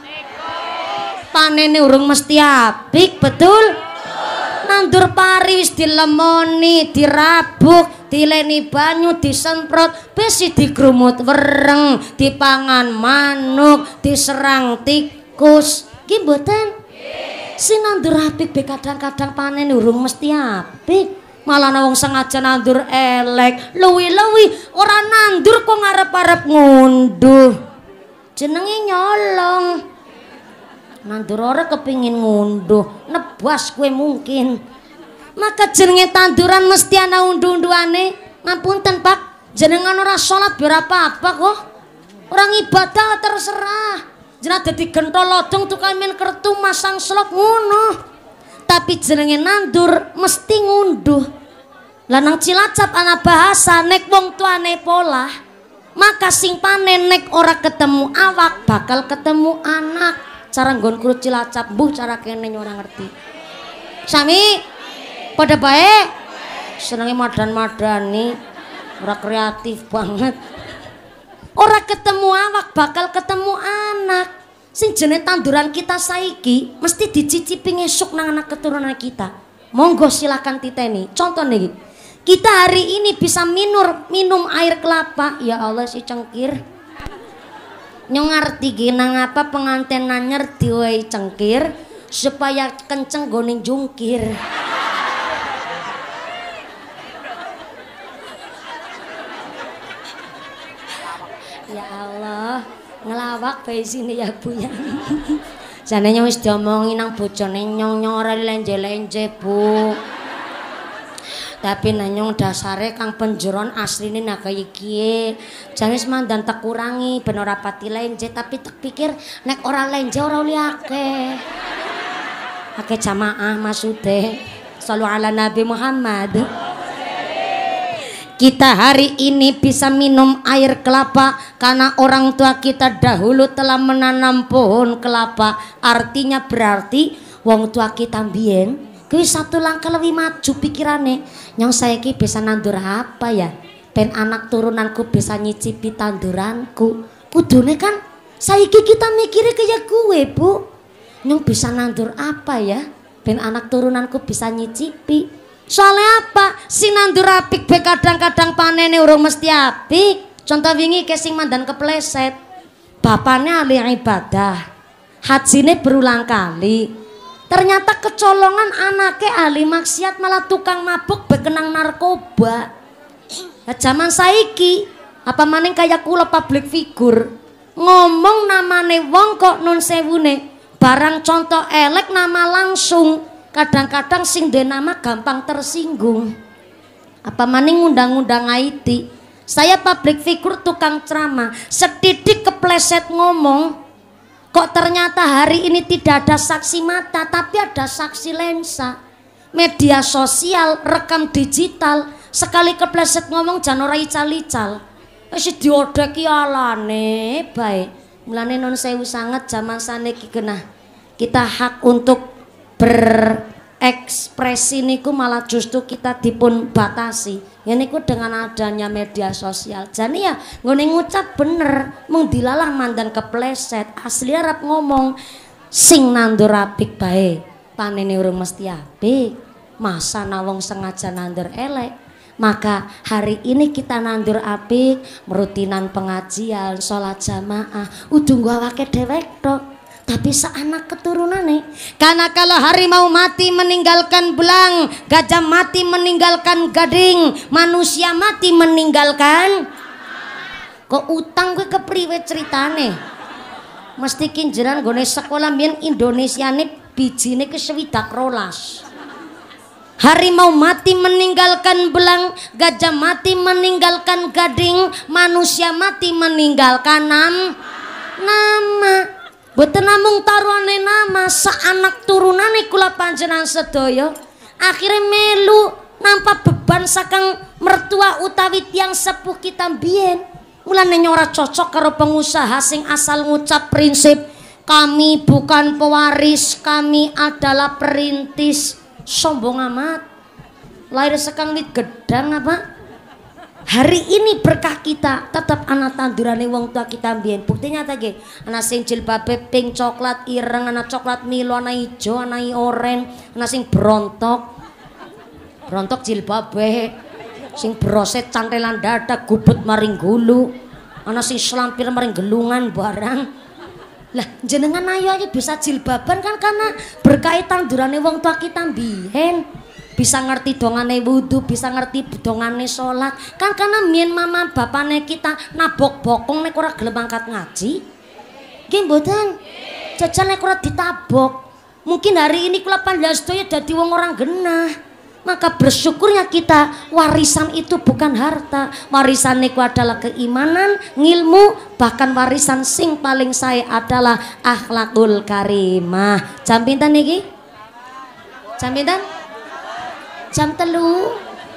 panene urung mesti apik, betul? Nandur pari wis dilemoni, dirabuk, dileni banyu, disemprot, besi digrumut wereng, dipangan manuk, diserang tikus. Ki mboten? Sinandur apik be kadang-kadang panene urung mesti apik. Malah wong sengaja nandur elek, luwi-luwi ora nandur kok ngarep-arep ngunduh. Jenenge nyolong. Nandur ora kepingin ngunduh, nebas kue mungkin. Maka jenenge tanduran mesti ana unduh-unduhane. Ngapunten Pak, jenengan ora salat berapa apa kok? Orang ibadah terserah. Jenengan dadi gentol lodong tukang min kertu masang slot ngono. Tapi jenenge nandur mesti ngunduh. Lanang Cilacap ana bahasa nek wong tuane pola, maka sing panen nek ora ketemu awak bakal ketemu anak. Cara nggon kulo Cilacap mbuh cara kene ora ngerti. Sami pada baik senenge madan-madani, ora kreatif banget. Ora ketemu awak bakal ketemu anak. Sing jenenge tanduran kita saiki mesti dicicipi ngesuk nang anak keturunan kita. Monggo silakan titeni. Contoh nih, kita hari ini bisa minum minum air kelapa. Ya Allah si cengkir. Nyong ngerti gina ngapa pengantin nanyer diwai cengkir supaya kenceng goning jungkir. Ya Allah. Ngelawak bae sini ya Bu ya. Sanenya wis diomongi nang bojone nyong nyong ora lenje-lenje Bu. Tapi nanyong dasare kang penjeron asline nak kaya iki. Jangan semandan tak kurangi ben ora pati lenje tapi tak pikir nek ora lenje ora uli akeh. Akeh jamaah maksude. Shallu ala Nabi Muhammad. Kita hari ini bisa minum air kelapa karena orang tua kita dahulu telah menanam pohon kelapa. Artinya berarti wong tua kita mbiyen kuwi satu langkah lebih maju pikirane. Yang saya ki bisa nandur apa ya? Ben anak turunanku bisa nyicipi tanduranku. Kudune kan saiki kita mikirnya kayak gue Bu. Nyong bisa nandur apa ya? Ben anak turunanku bisa nyicipi. Soalnya apa? Sinandur apik be kadang-kadang panene urung mesti apik. Contoh wingi ke sing mandan kepleset. Bapaknya ahli ibadah. Hajine berulang kali. Ternyata kecolongan anaknya ahli maksiat malah tukang mabuk bekenang narkoba. Nah, zaman saiki apa maning kayak kula public figure ngomong namane wong kok nun sewune barang contoh elek nama langsung. Kadang-kadang sing duwe nama gampang tersinggung. Apa maning ngundang-undang I T. Saya public figure tukang ceramah, setitik kepleset ngomong, kok ternyata hari ini tidak ada saksi mata, tapi ada saksi lensa. Media sosial, rekam digital, sekali kepleset ngomong jan ora ical-ical. Wis diodeki alane bae. Mulane non sewu sanget zaman saniki genah. Kita hak untuk berekspresi niku malah justru kita dipun batasi. Ya niku dengan adanya media sosial. Jadi ya ngene ngucap bener, mung dilalah mandan kepleset. Asli arep ngomong sing nandur apik bae, panene urung mesti apik. Masa nawong sengaja nandur elek. Maka hari ini kita nandur apik, merutinan pengajian, sholat jamaah, udah gua wake dewek tok. tapi seanak keturunannya. Karena kalau harimau mati meninggalkan belang, gajah mati meninggalkan gading, manusia mati meninggalkan. Kok utang gue kepriwe ceritane? Mesti kinjeran gone sekolah mbiyen Indonesiane bijine ke swidak rolas. Harimau mati meninggalkan belang, gajah mati meninggalkan gading, manusia mati meninggalkan nam nama. Boten namung taruhane nama, saanak turunane kula panjenengan sedaya akhirnya melu nampa beban sakang mertua utawi tiyang sepuh kita mbiyen. Mulane ora cocok karo pengusaha sing asal ngucap prinsip kami bukan pewaris, kami adalah perintis. Sombong amat. Lahir sekang wit gedang apa? Hari ini berkah kita tetap anak tandurane wong tua kita mbiyen. Buktinya ta nggih, ana sing jilbabe pink coklat ireng, ana coklat milo, ana ijo, ana oren, ana sing brontok. Brontok jilbabe. Sing broset cantelan dada gubet maring gulu. Ana sing slampir maring gelungan barang. Lah jenengan ayo aja bisa jilbaban kan karena berkaitan durane wong tua kita mbiyen. Bisa ngerti dongane wudu, bisa ngerti dongane sholat. Kan karena mien mama bapane kita nabok bokong nek ora gelem angkat ngaji. Nggih mboten? Jajal nek ora ditabok. Mungkin hari ini kula panjenengan sedaya dadi wong orang genah. Maka bersyukurnya kita warisan itu bukan harta. Warisan niku adalah keimanan, ngilmu, bahkan warisan sing paling saya adalah akhlakul karimah. Jam pinten niki? Jam pinten? Jam telu.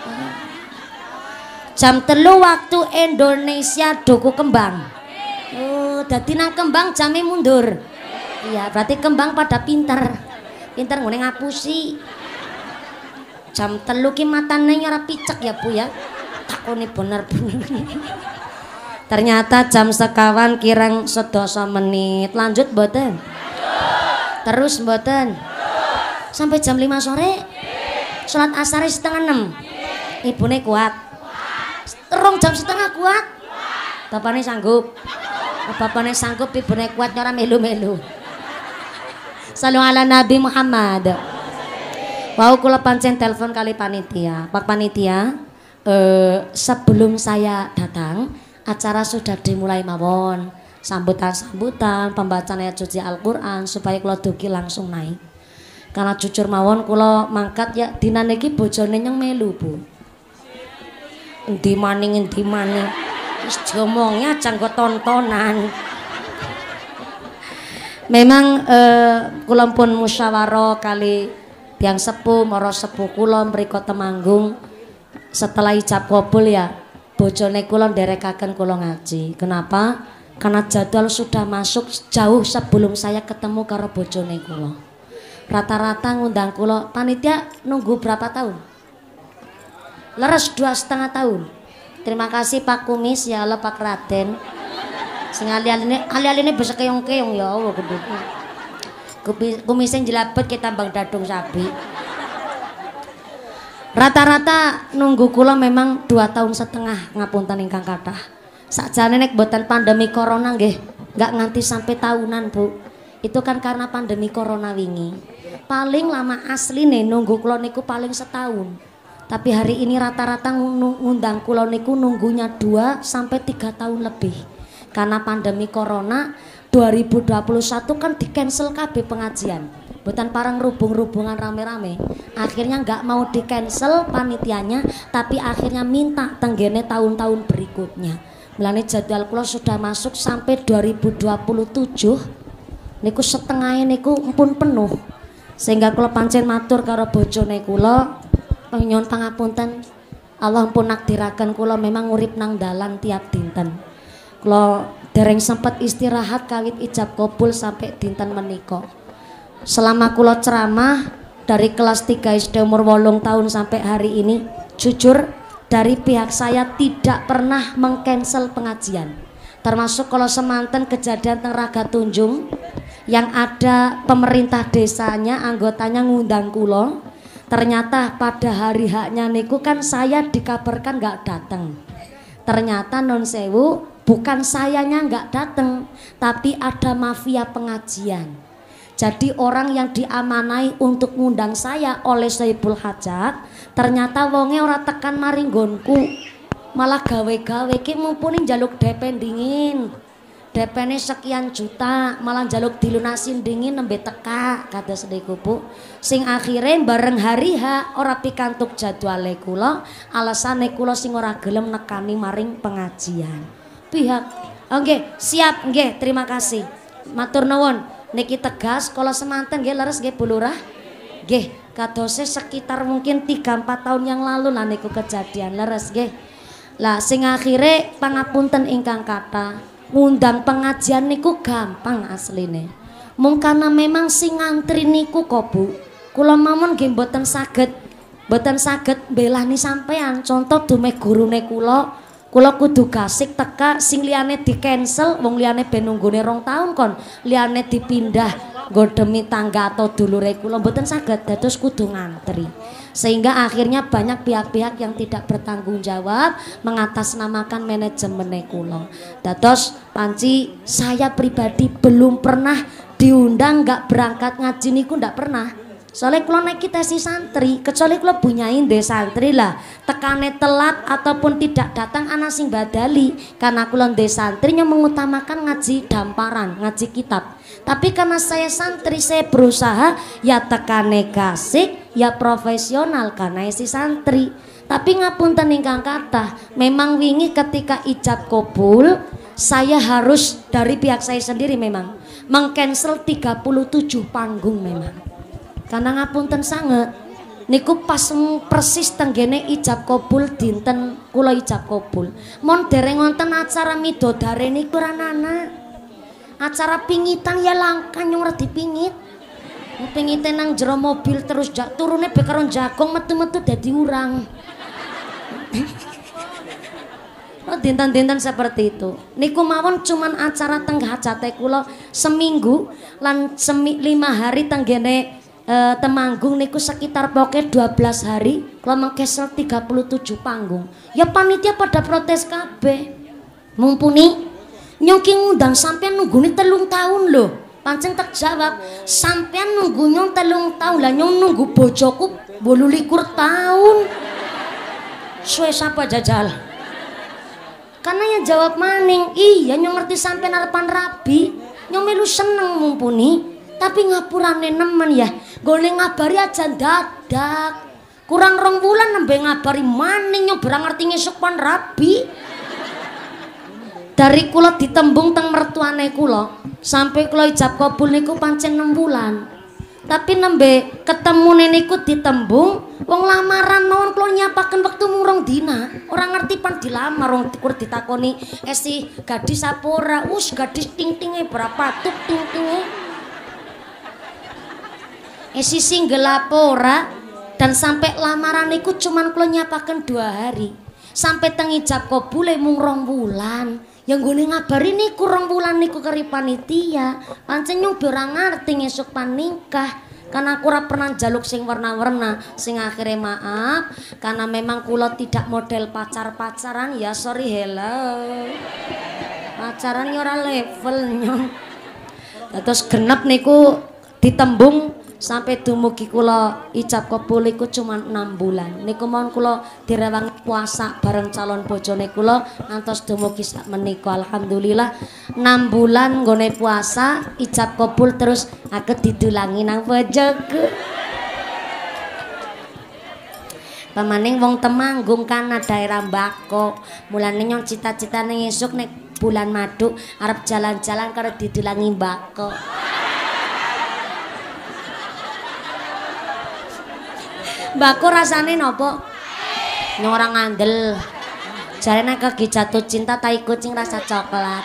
Jam telu waktu Indonesia duku kembang. Oh, dadi nang kembang jamnya mundur. Iya, berarti kembang pada pinter. Pinter ngene ngapusi. Jam telu ki matane ora picek ya Bu ya. Takone bener-bener. Ternyata jam sekawan kirang sedasa menit. Lanjut mboten? Terus mboten? Sampai jam lima sore? Salat asar setengah enam. Ibune kuat. Terong jam setengah kuat. Bapaknya sanggup. Bapaknya sanggup, ibune kuat nyora melu-melu. Salam ala Nabi Muhammad. Wow, kula pancen telepon kali panitia. Pak panitia, eh, sebelum saya datang, acara sudah dimulai mawon. Sambutan-sambutan, pembacaan ayat suci Al-Qur'an supaya kula dugi langsung naik. Karena jujur mawon kula mangkat ya dinan iki bojone nyeng melu, Bu. Endi maning endi maning. Wis diomongnya aja nggo tontonan. Memang eh, kula pun musyawarah kali tiang sepuh, moro sepuh kula mriko Temanggung. Setelah ijab kabul ya bojone kula nderekaken kula ngaji. Kenapa? Karena jadwal sudah masuk jauh sebelum saya ketemu karo bojone kula. Rata-rata ngundang kula panitia nunggu berapa tahun? Leres dua setengah tahun. Terima kasih Pak Kumis ya Allah, Pak Raden. Sing ali-aline ali-aline bisa keong-keong ya Allah gedhe. Kumising jelabet kita bang dadung sapi. Rata-rata nunggu kula memang dua tahun setengah ngapunten ingkang kathah. Sakjane nek boten pandemi corona nggih, nggak nganti sampai tahunan Bu. Itu kan karena pandemi corona wingi. Paling lama asline nunggu kula niku paling setahun. Tapi hari ini rata-rata ngundang kula niku nunggunya dua sampai tiga tahun lebih. Karena pandemi corona dua ribu dua puluh satu kan di cancel kabeh pengajian. Bukan parang rubung-rubungan rame-rame. Akhirnya nggak mau di cancel panitianya, tapi akhirnya minta tenggene tahun-tahun berikutnya. Mulane jadwal kula sudah masuk sampai dua ribu dua puluh tujuh. Niku setengahnya niku pun penuh. Sehingga kula pancen matur karo bojone kula, nyuwun pangapunten. Allah pun nakdiraken kula memang urip nang dalan tiap dinten. Kula dereng sempat istirahat kawit ijab kabul sampai dinten menika. Selama kula ceramah dari kelas tiga S D umur wolung tahun sampai hari ini, jujur dari pihak saya tidak pernah mengcancel pengajian. Termasuk kalau semanten kejadian teng Raga Tunjung yang ada pemerintah desanya anggotanya ngundang kula. Ternyata pada hari haknya niku kan saya dikabarkan nggak datang. Ternyata non sewu bukan sayanya nggak datang, tapi ada mafia pengajian. Jadi orang yang diamanai untuk ngundang saya oleh Saiful Hajat, ternyata wonge ora tekan maring nggonku, malah gawe-gawe ki mumpuni njaluk D P dingin. D P-ne sekian juta, malah njaluk dilunasin dingin nembe teka kados niku Bu. Sing akhire bareng hari H ora pikantuk jadwale kula, alasane kula sing ora gelem nekani maring pengajian. Pihak nggih, oh, siap nggih, terima kasih. Matur nuwun. Niki tegas kalau semanten nggih leres nggih Bu Lurah. Nggih, kadose sekitar mungkin tiga empat tahun yang lalu lah niku kejadian leres nggih. Lah sing akhire pangapunten ingkang kathah. Ngundang pengajian niku gampang asline. Mung karena memang sing ngantri niku kok Bu. Kula mawon nggih mboten saged mboten saged mbelani sampean. Contoh dumeh gurune kula, kula kudu gasik teka sing liyane di cancel, wong liyane ben nunggune rong taun kon, liyane dipindah nggo demi tangga atau dulure kula mboten saged dados kudu ngantri. Sehingga akhirnya banyak pihak-pihak yang tidak bertanggung jawab mengatasnamakan manajemen kula. Dados panci saya pribadi belum pernah diundang nggak berangkat ngaji niku ndak pernah. Soalnya kula naik kita si santri, kecuali kula bunyain deh santri lah. Tekane telat ataupun tidak datang anak sing badali, karena kula deh santrinya mengutamakan ngaji damparan, ngaji kitab. Tapi karena saya santri, saya berusaha ya tekane kasik, ya profesional karena si santri. Tapi ngapunten ingkang kathah, memang wingi ketika ijab kabul, saya harus dari pihak saya sendiri memang mengcancel tiga puluh tujuh panggung memang. Karena ngapunten sanget, niku pas persis tenggene ijab kabul dinten kula ijab kabul. Mon dereng wonten acara midodare niku ranana. Acara pingitan ya langka nyong ora dipingit. Pingite nang jero mobil terus jak turune be karo jagong metu-metu dadi urang. Oh, dinten-dinten seperti itu. Niku mawon cuman acara teng hajate kula seminggu lan semi lima hari tenggene e, Temanggung niku sekitar pokoknya dua belas hari kula mengkesel tiga puluh tujuh panggung. Ya panitia pada protes kabeh. Mumpuni nyoki ngundang sampean nunggune telung tahun lho. Pancen tak jawab, sampean nunggu nyong telung tahun lah nyong nunggu bojoku bolu likur tahun. Suwe sapa jajal? Karena yang jawab maning, iya nyong ngerti sampean arepan rabi, nyong melu seneng mumpuni, tapi ngapurane nemen ya. Gone ngabari aja dadak. Kurang rong wulan nembe ngabari maning nyong berang ngerti ngesuk pan rabi. Dari kula ditembung teng mertuane kula sampai kula ijab kabul niku pancen enam bulan. Tapi nembe ketemune niku ditembung wong lamaran mawon kula nyapaken wektu murung dina. Ora ngerti pan dilamar wong kur ditakoni esi gadis apa ora. Us gadis ting-tinge berapa tuk ting-tinge. Esi single apa ora dan sampai lamaran niku cuman kula nyapaken dua hari. Sampai teng ijab kabule mung rong wulan. Yang gue ngabari niku rong wulan niku keri panitia. Pancen nyong ora ngerti ngesuk panikah. Karena aku ora pernah jaluk sing warna-warna. Sing akhirnya maaf karena memang kula tidak model pacar-pacaran ya sorry hello. Pacaran ya ora level nyong. Terus genep niku ditembung sampai dumugi kula ijab kabul iku cuma enam bulan. Niku mohon kula direwangi puasa bareng calon bojone kula ngantos dumugi sak menika. Alhamdulillah enam bulan nggone puasa ijab kabul terus aku didulangi nang bojoku. Pamaning wong Temanggung kana daerah Mbako. Mulane nyong cita-citane esuk nek bulan madu arep jalan-jalan karo didulangi Mbako. Mbako rasane nopo? Nyong ora ngandel. Jarene kegi jatuh cinta tai kucing rasa coklat.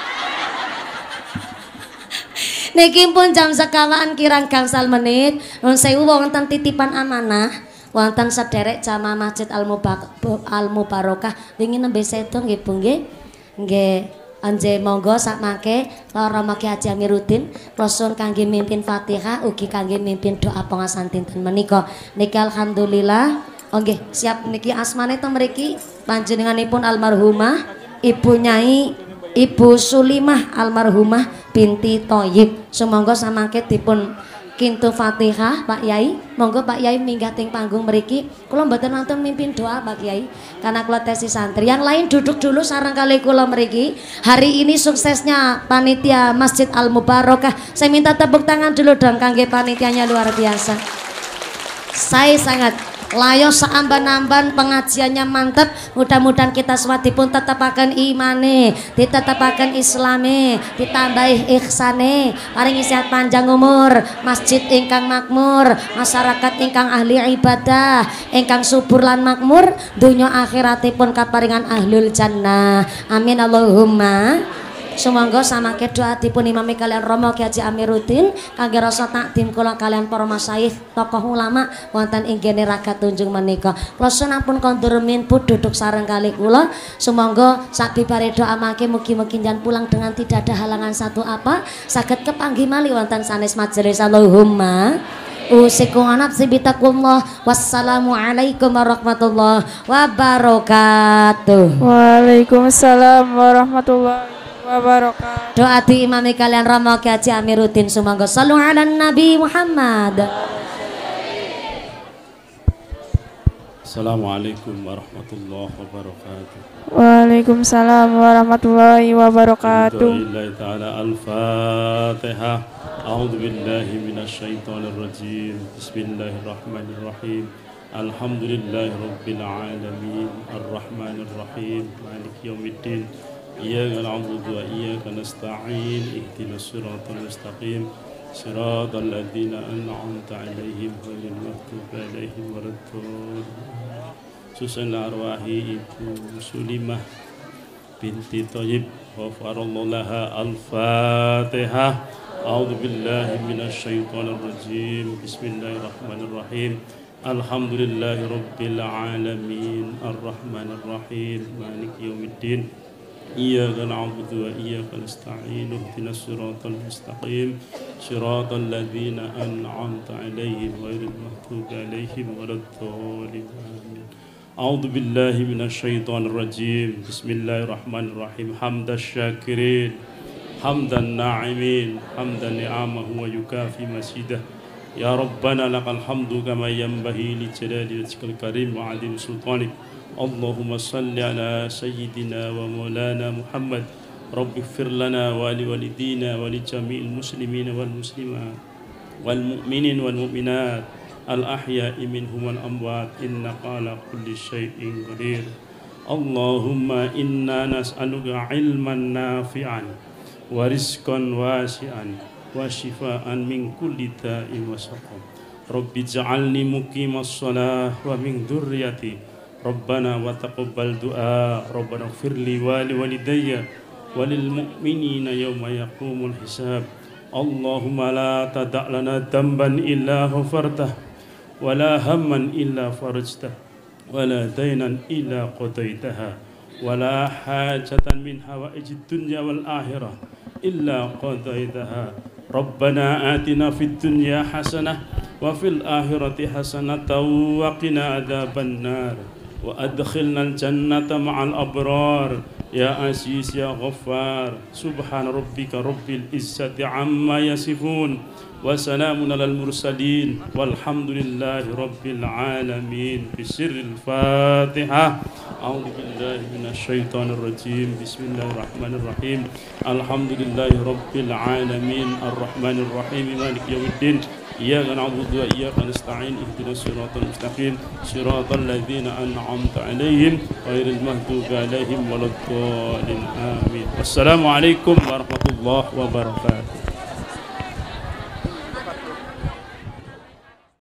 Niki pun jam sekawan kirang gangsal menit. Nuwun sewu wonten titipan amanah wonten sederek jamaah Masjid Al-Mubarokah wingi nembe sedo nggih Bu nggih. Nggih. Anje monggo sak mangke para mangke Haji Amiruddin klosun kangge mimpin Fatihah ugi kangge mimpin doa pengasahan dinten menika. Niki alhamdulillah. Oh nggih, siap niki asmane teng mriki panjenenganipun almarhumah Ibu Nyai Ibu Sulimah almarhumah binti Thoyib. Sumangga samangke dipun kintu Fatihah Pak Yai. Monggo Pak Yai minggah ting panggung mriki. Kula mboten wonten mimpin doa Pak Yai karena kula tesi santri. Yang lain duduk dulu sareng kali kula mriki. Hari ini suksesnya panitia Masjid Al Mubarakah. Saya minta tepuk tangan dulu dong kangge panitianya, luar biasa. Saya sangat layo saamban-amban pengajiannya mantep. Mudah-mudahan kita semua dipun tetapaken imane, ditetapaken islame, ditambahi ihsane, paring sehat panjang umur, masjid ingkang makmur, masyarakat ingkang ahli ibadah, ingkang subur lan makmur, dunya akhiratipun kaparingan ahlul jannah. Amin Allahumma. Sumangga samangke doa dipun imami kalian Romo Ki Haji Amiruddin kangge rasa takdim kula kalian para masyayikh tokoh ulama wonten ing kene raga tunjung menika. Kula sampun kondur minput duduk sareng kali kula. Sumangga sakbibare doa mangke mugi-mugi njan pulang dengan tidak ada halangan satu apa saged kepanggih malih wonten sanes majelis. Allahumma usikum nafsi bitaqullah. Wassalamualaikum warahmatullahi wabarakatuh. Waalaikumsalam warahmatullahi wabarakatuh. Doa diimami kalian Romo Ki Haji Amiruddin. Sumangga sallu ala Nabi Muhammad. Assalamualaikum warahmatullahi wabarakatuh. Waalaikumsalam warahmatullahi wabarakatuh. Alhamdulillah ta'ala al-Fatihah. A'udzu billahi minasy syaithanir rajim. Bismillahirrahmanirrahim. Alhamdulillahi rabbil alamin. Arrahmanir rahim. Maliki yaumiddin. Iyyaka na'budu wa iyyaka nasta'in. Ihdinas siratal mustaqim. Siratal ladzina an'amta 'alaihim ghairil maghdubi 'alaihim waladdallin. Susun arwahi Ibu Sulimah binti Thoyib ghafarallahu laha. Al-Fatihah. A'udzu billahi minasy syaithanir rajim. Bismillahirrahmanirrahim. Alhamdulillahi rabbil alamin. Arrahmanir rahim. Maliki yaumiddin. Iyyaka na'budu wa iyyaka nasta'in. Ihdinas siratal mustaqim. Siratal ladzina an'amta 'alaihim ghairil maghdubi 'alaihim waladdallin. Amin. A'udzu billahi minasy syaithanir rajim. Bismillahirrahmanirrahim. Hamdasy syakirin, hamdan na'imin, hamdan ni'amahu wa yukafi masidah. Ya Rabbana lakal hamdu kama yanbaghi li jalali wajhikal karim wa 'azimi sultanik. Allahumma salli ala sayyidina wa maulana Muhammad. Rabbi ighfir lana wa li walidina wa li jami'il muslimina wal muslimat wal mu'minin wal mu'minat al ahya'i minhum wal amwat innaka ala kulli syai'in qadir. Allahumma inna nas'aluka ilman nafi'an wa rizqan wasi'an wa shifaan min kulli da'in wa saqam. Rabbi ij'alni muqimas shalah wa min dzurriyyati. Rabbana wa taqabbal du'a. Rabbana ighfirli wa li walidayya wa lil mu'minina yawma yaqumul hisab. Allahumma la tada' lana damban illa ghafartah wa la hamman illa farajtah wa la daynan illa qadaitaha wa la hajatan min hawaijid dunya wal akhirah illa qadaitaha. Rabbana atina fid dunya hasanah wa fil akhirati hasanatan wa qina adzaban nar wa adkhilnal jannata ma'al abrar. Ya Aziz ya Ghaffar. Subhana rabbika rabbil izzati amma yasifun wa salamun alal mursalin walhamdulillahi rabbil alamin. Bisirril Fatihah. A'udzu billahi minasy syaithanir rajim. Bismillahirrahmanirrahim. Alhamdulillahi rabbil alamin. Arrahmanir rahim. Maliki yaumiddin. Iyyaka na'budu wa iyyaka nasta'in. Ihdinas siratal mustaqim. Siratal ladzina an'amta 'alaihim ghairil maghdubi 'alaihim waladdallin. Amin. Wassalamualaikum warahmatullahi wabarakatuh.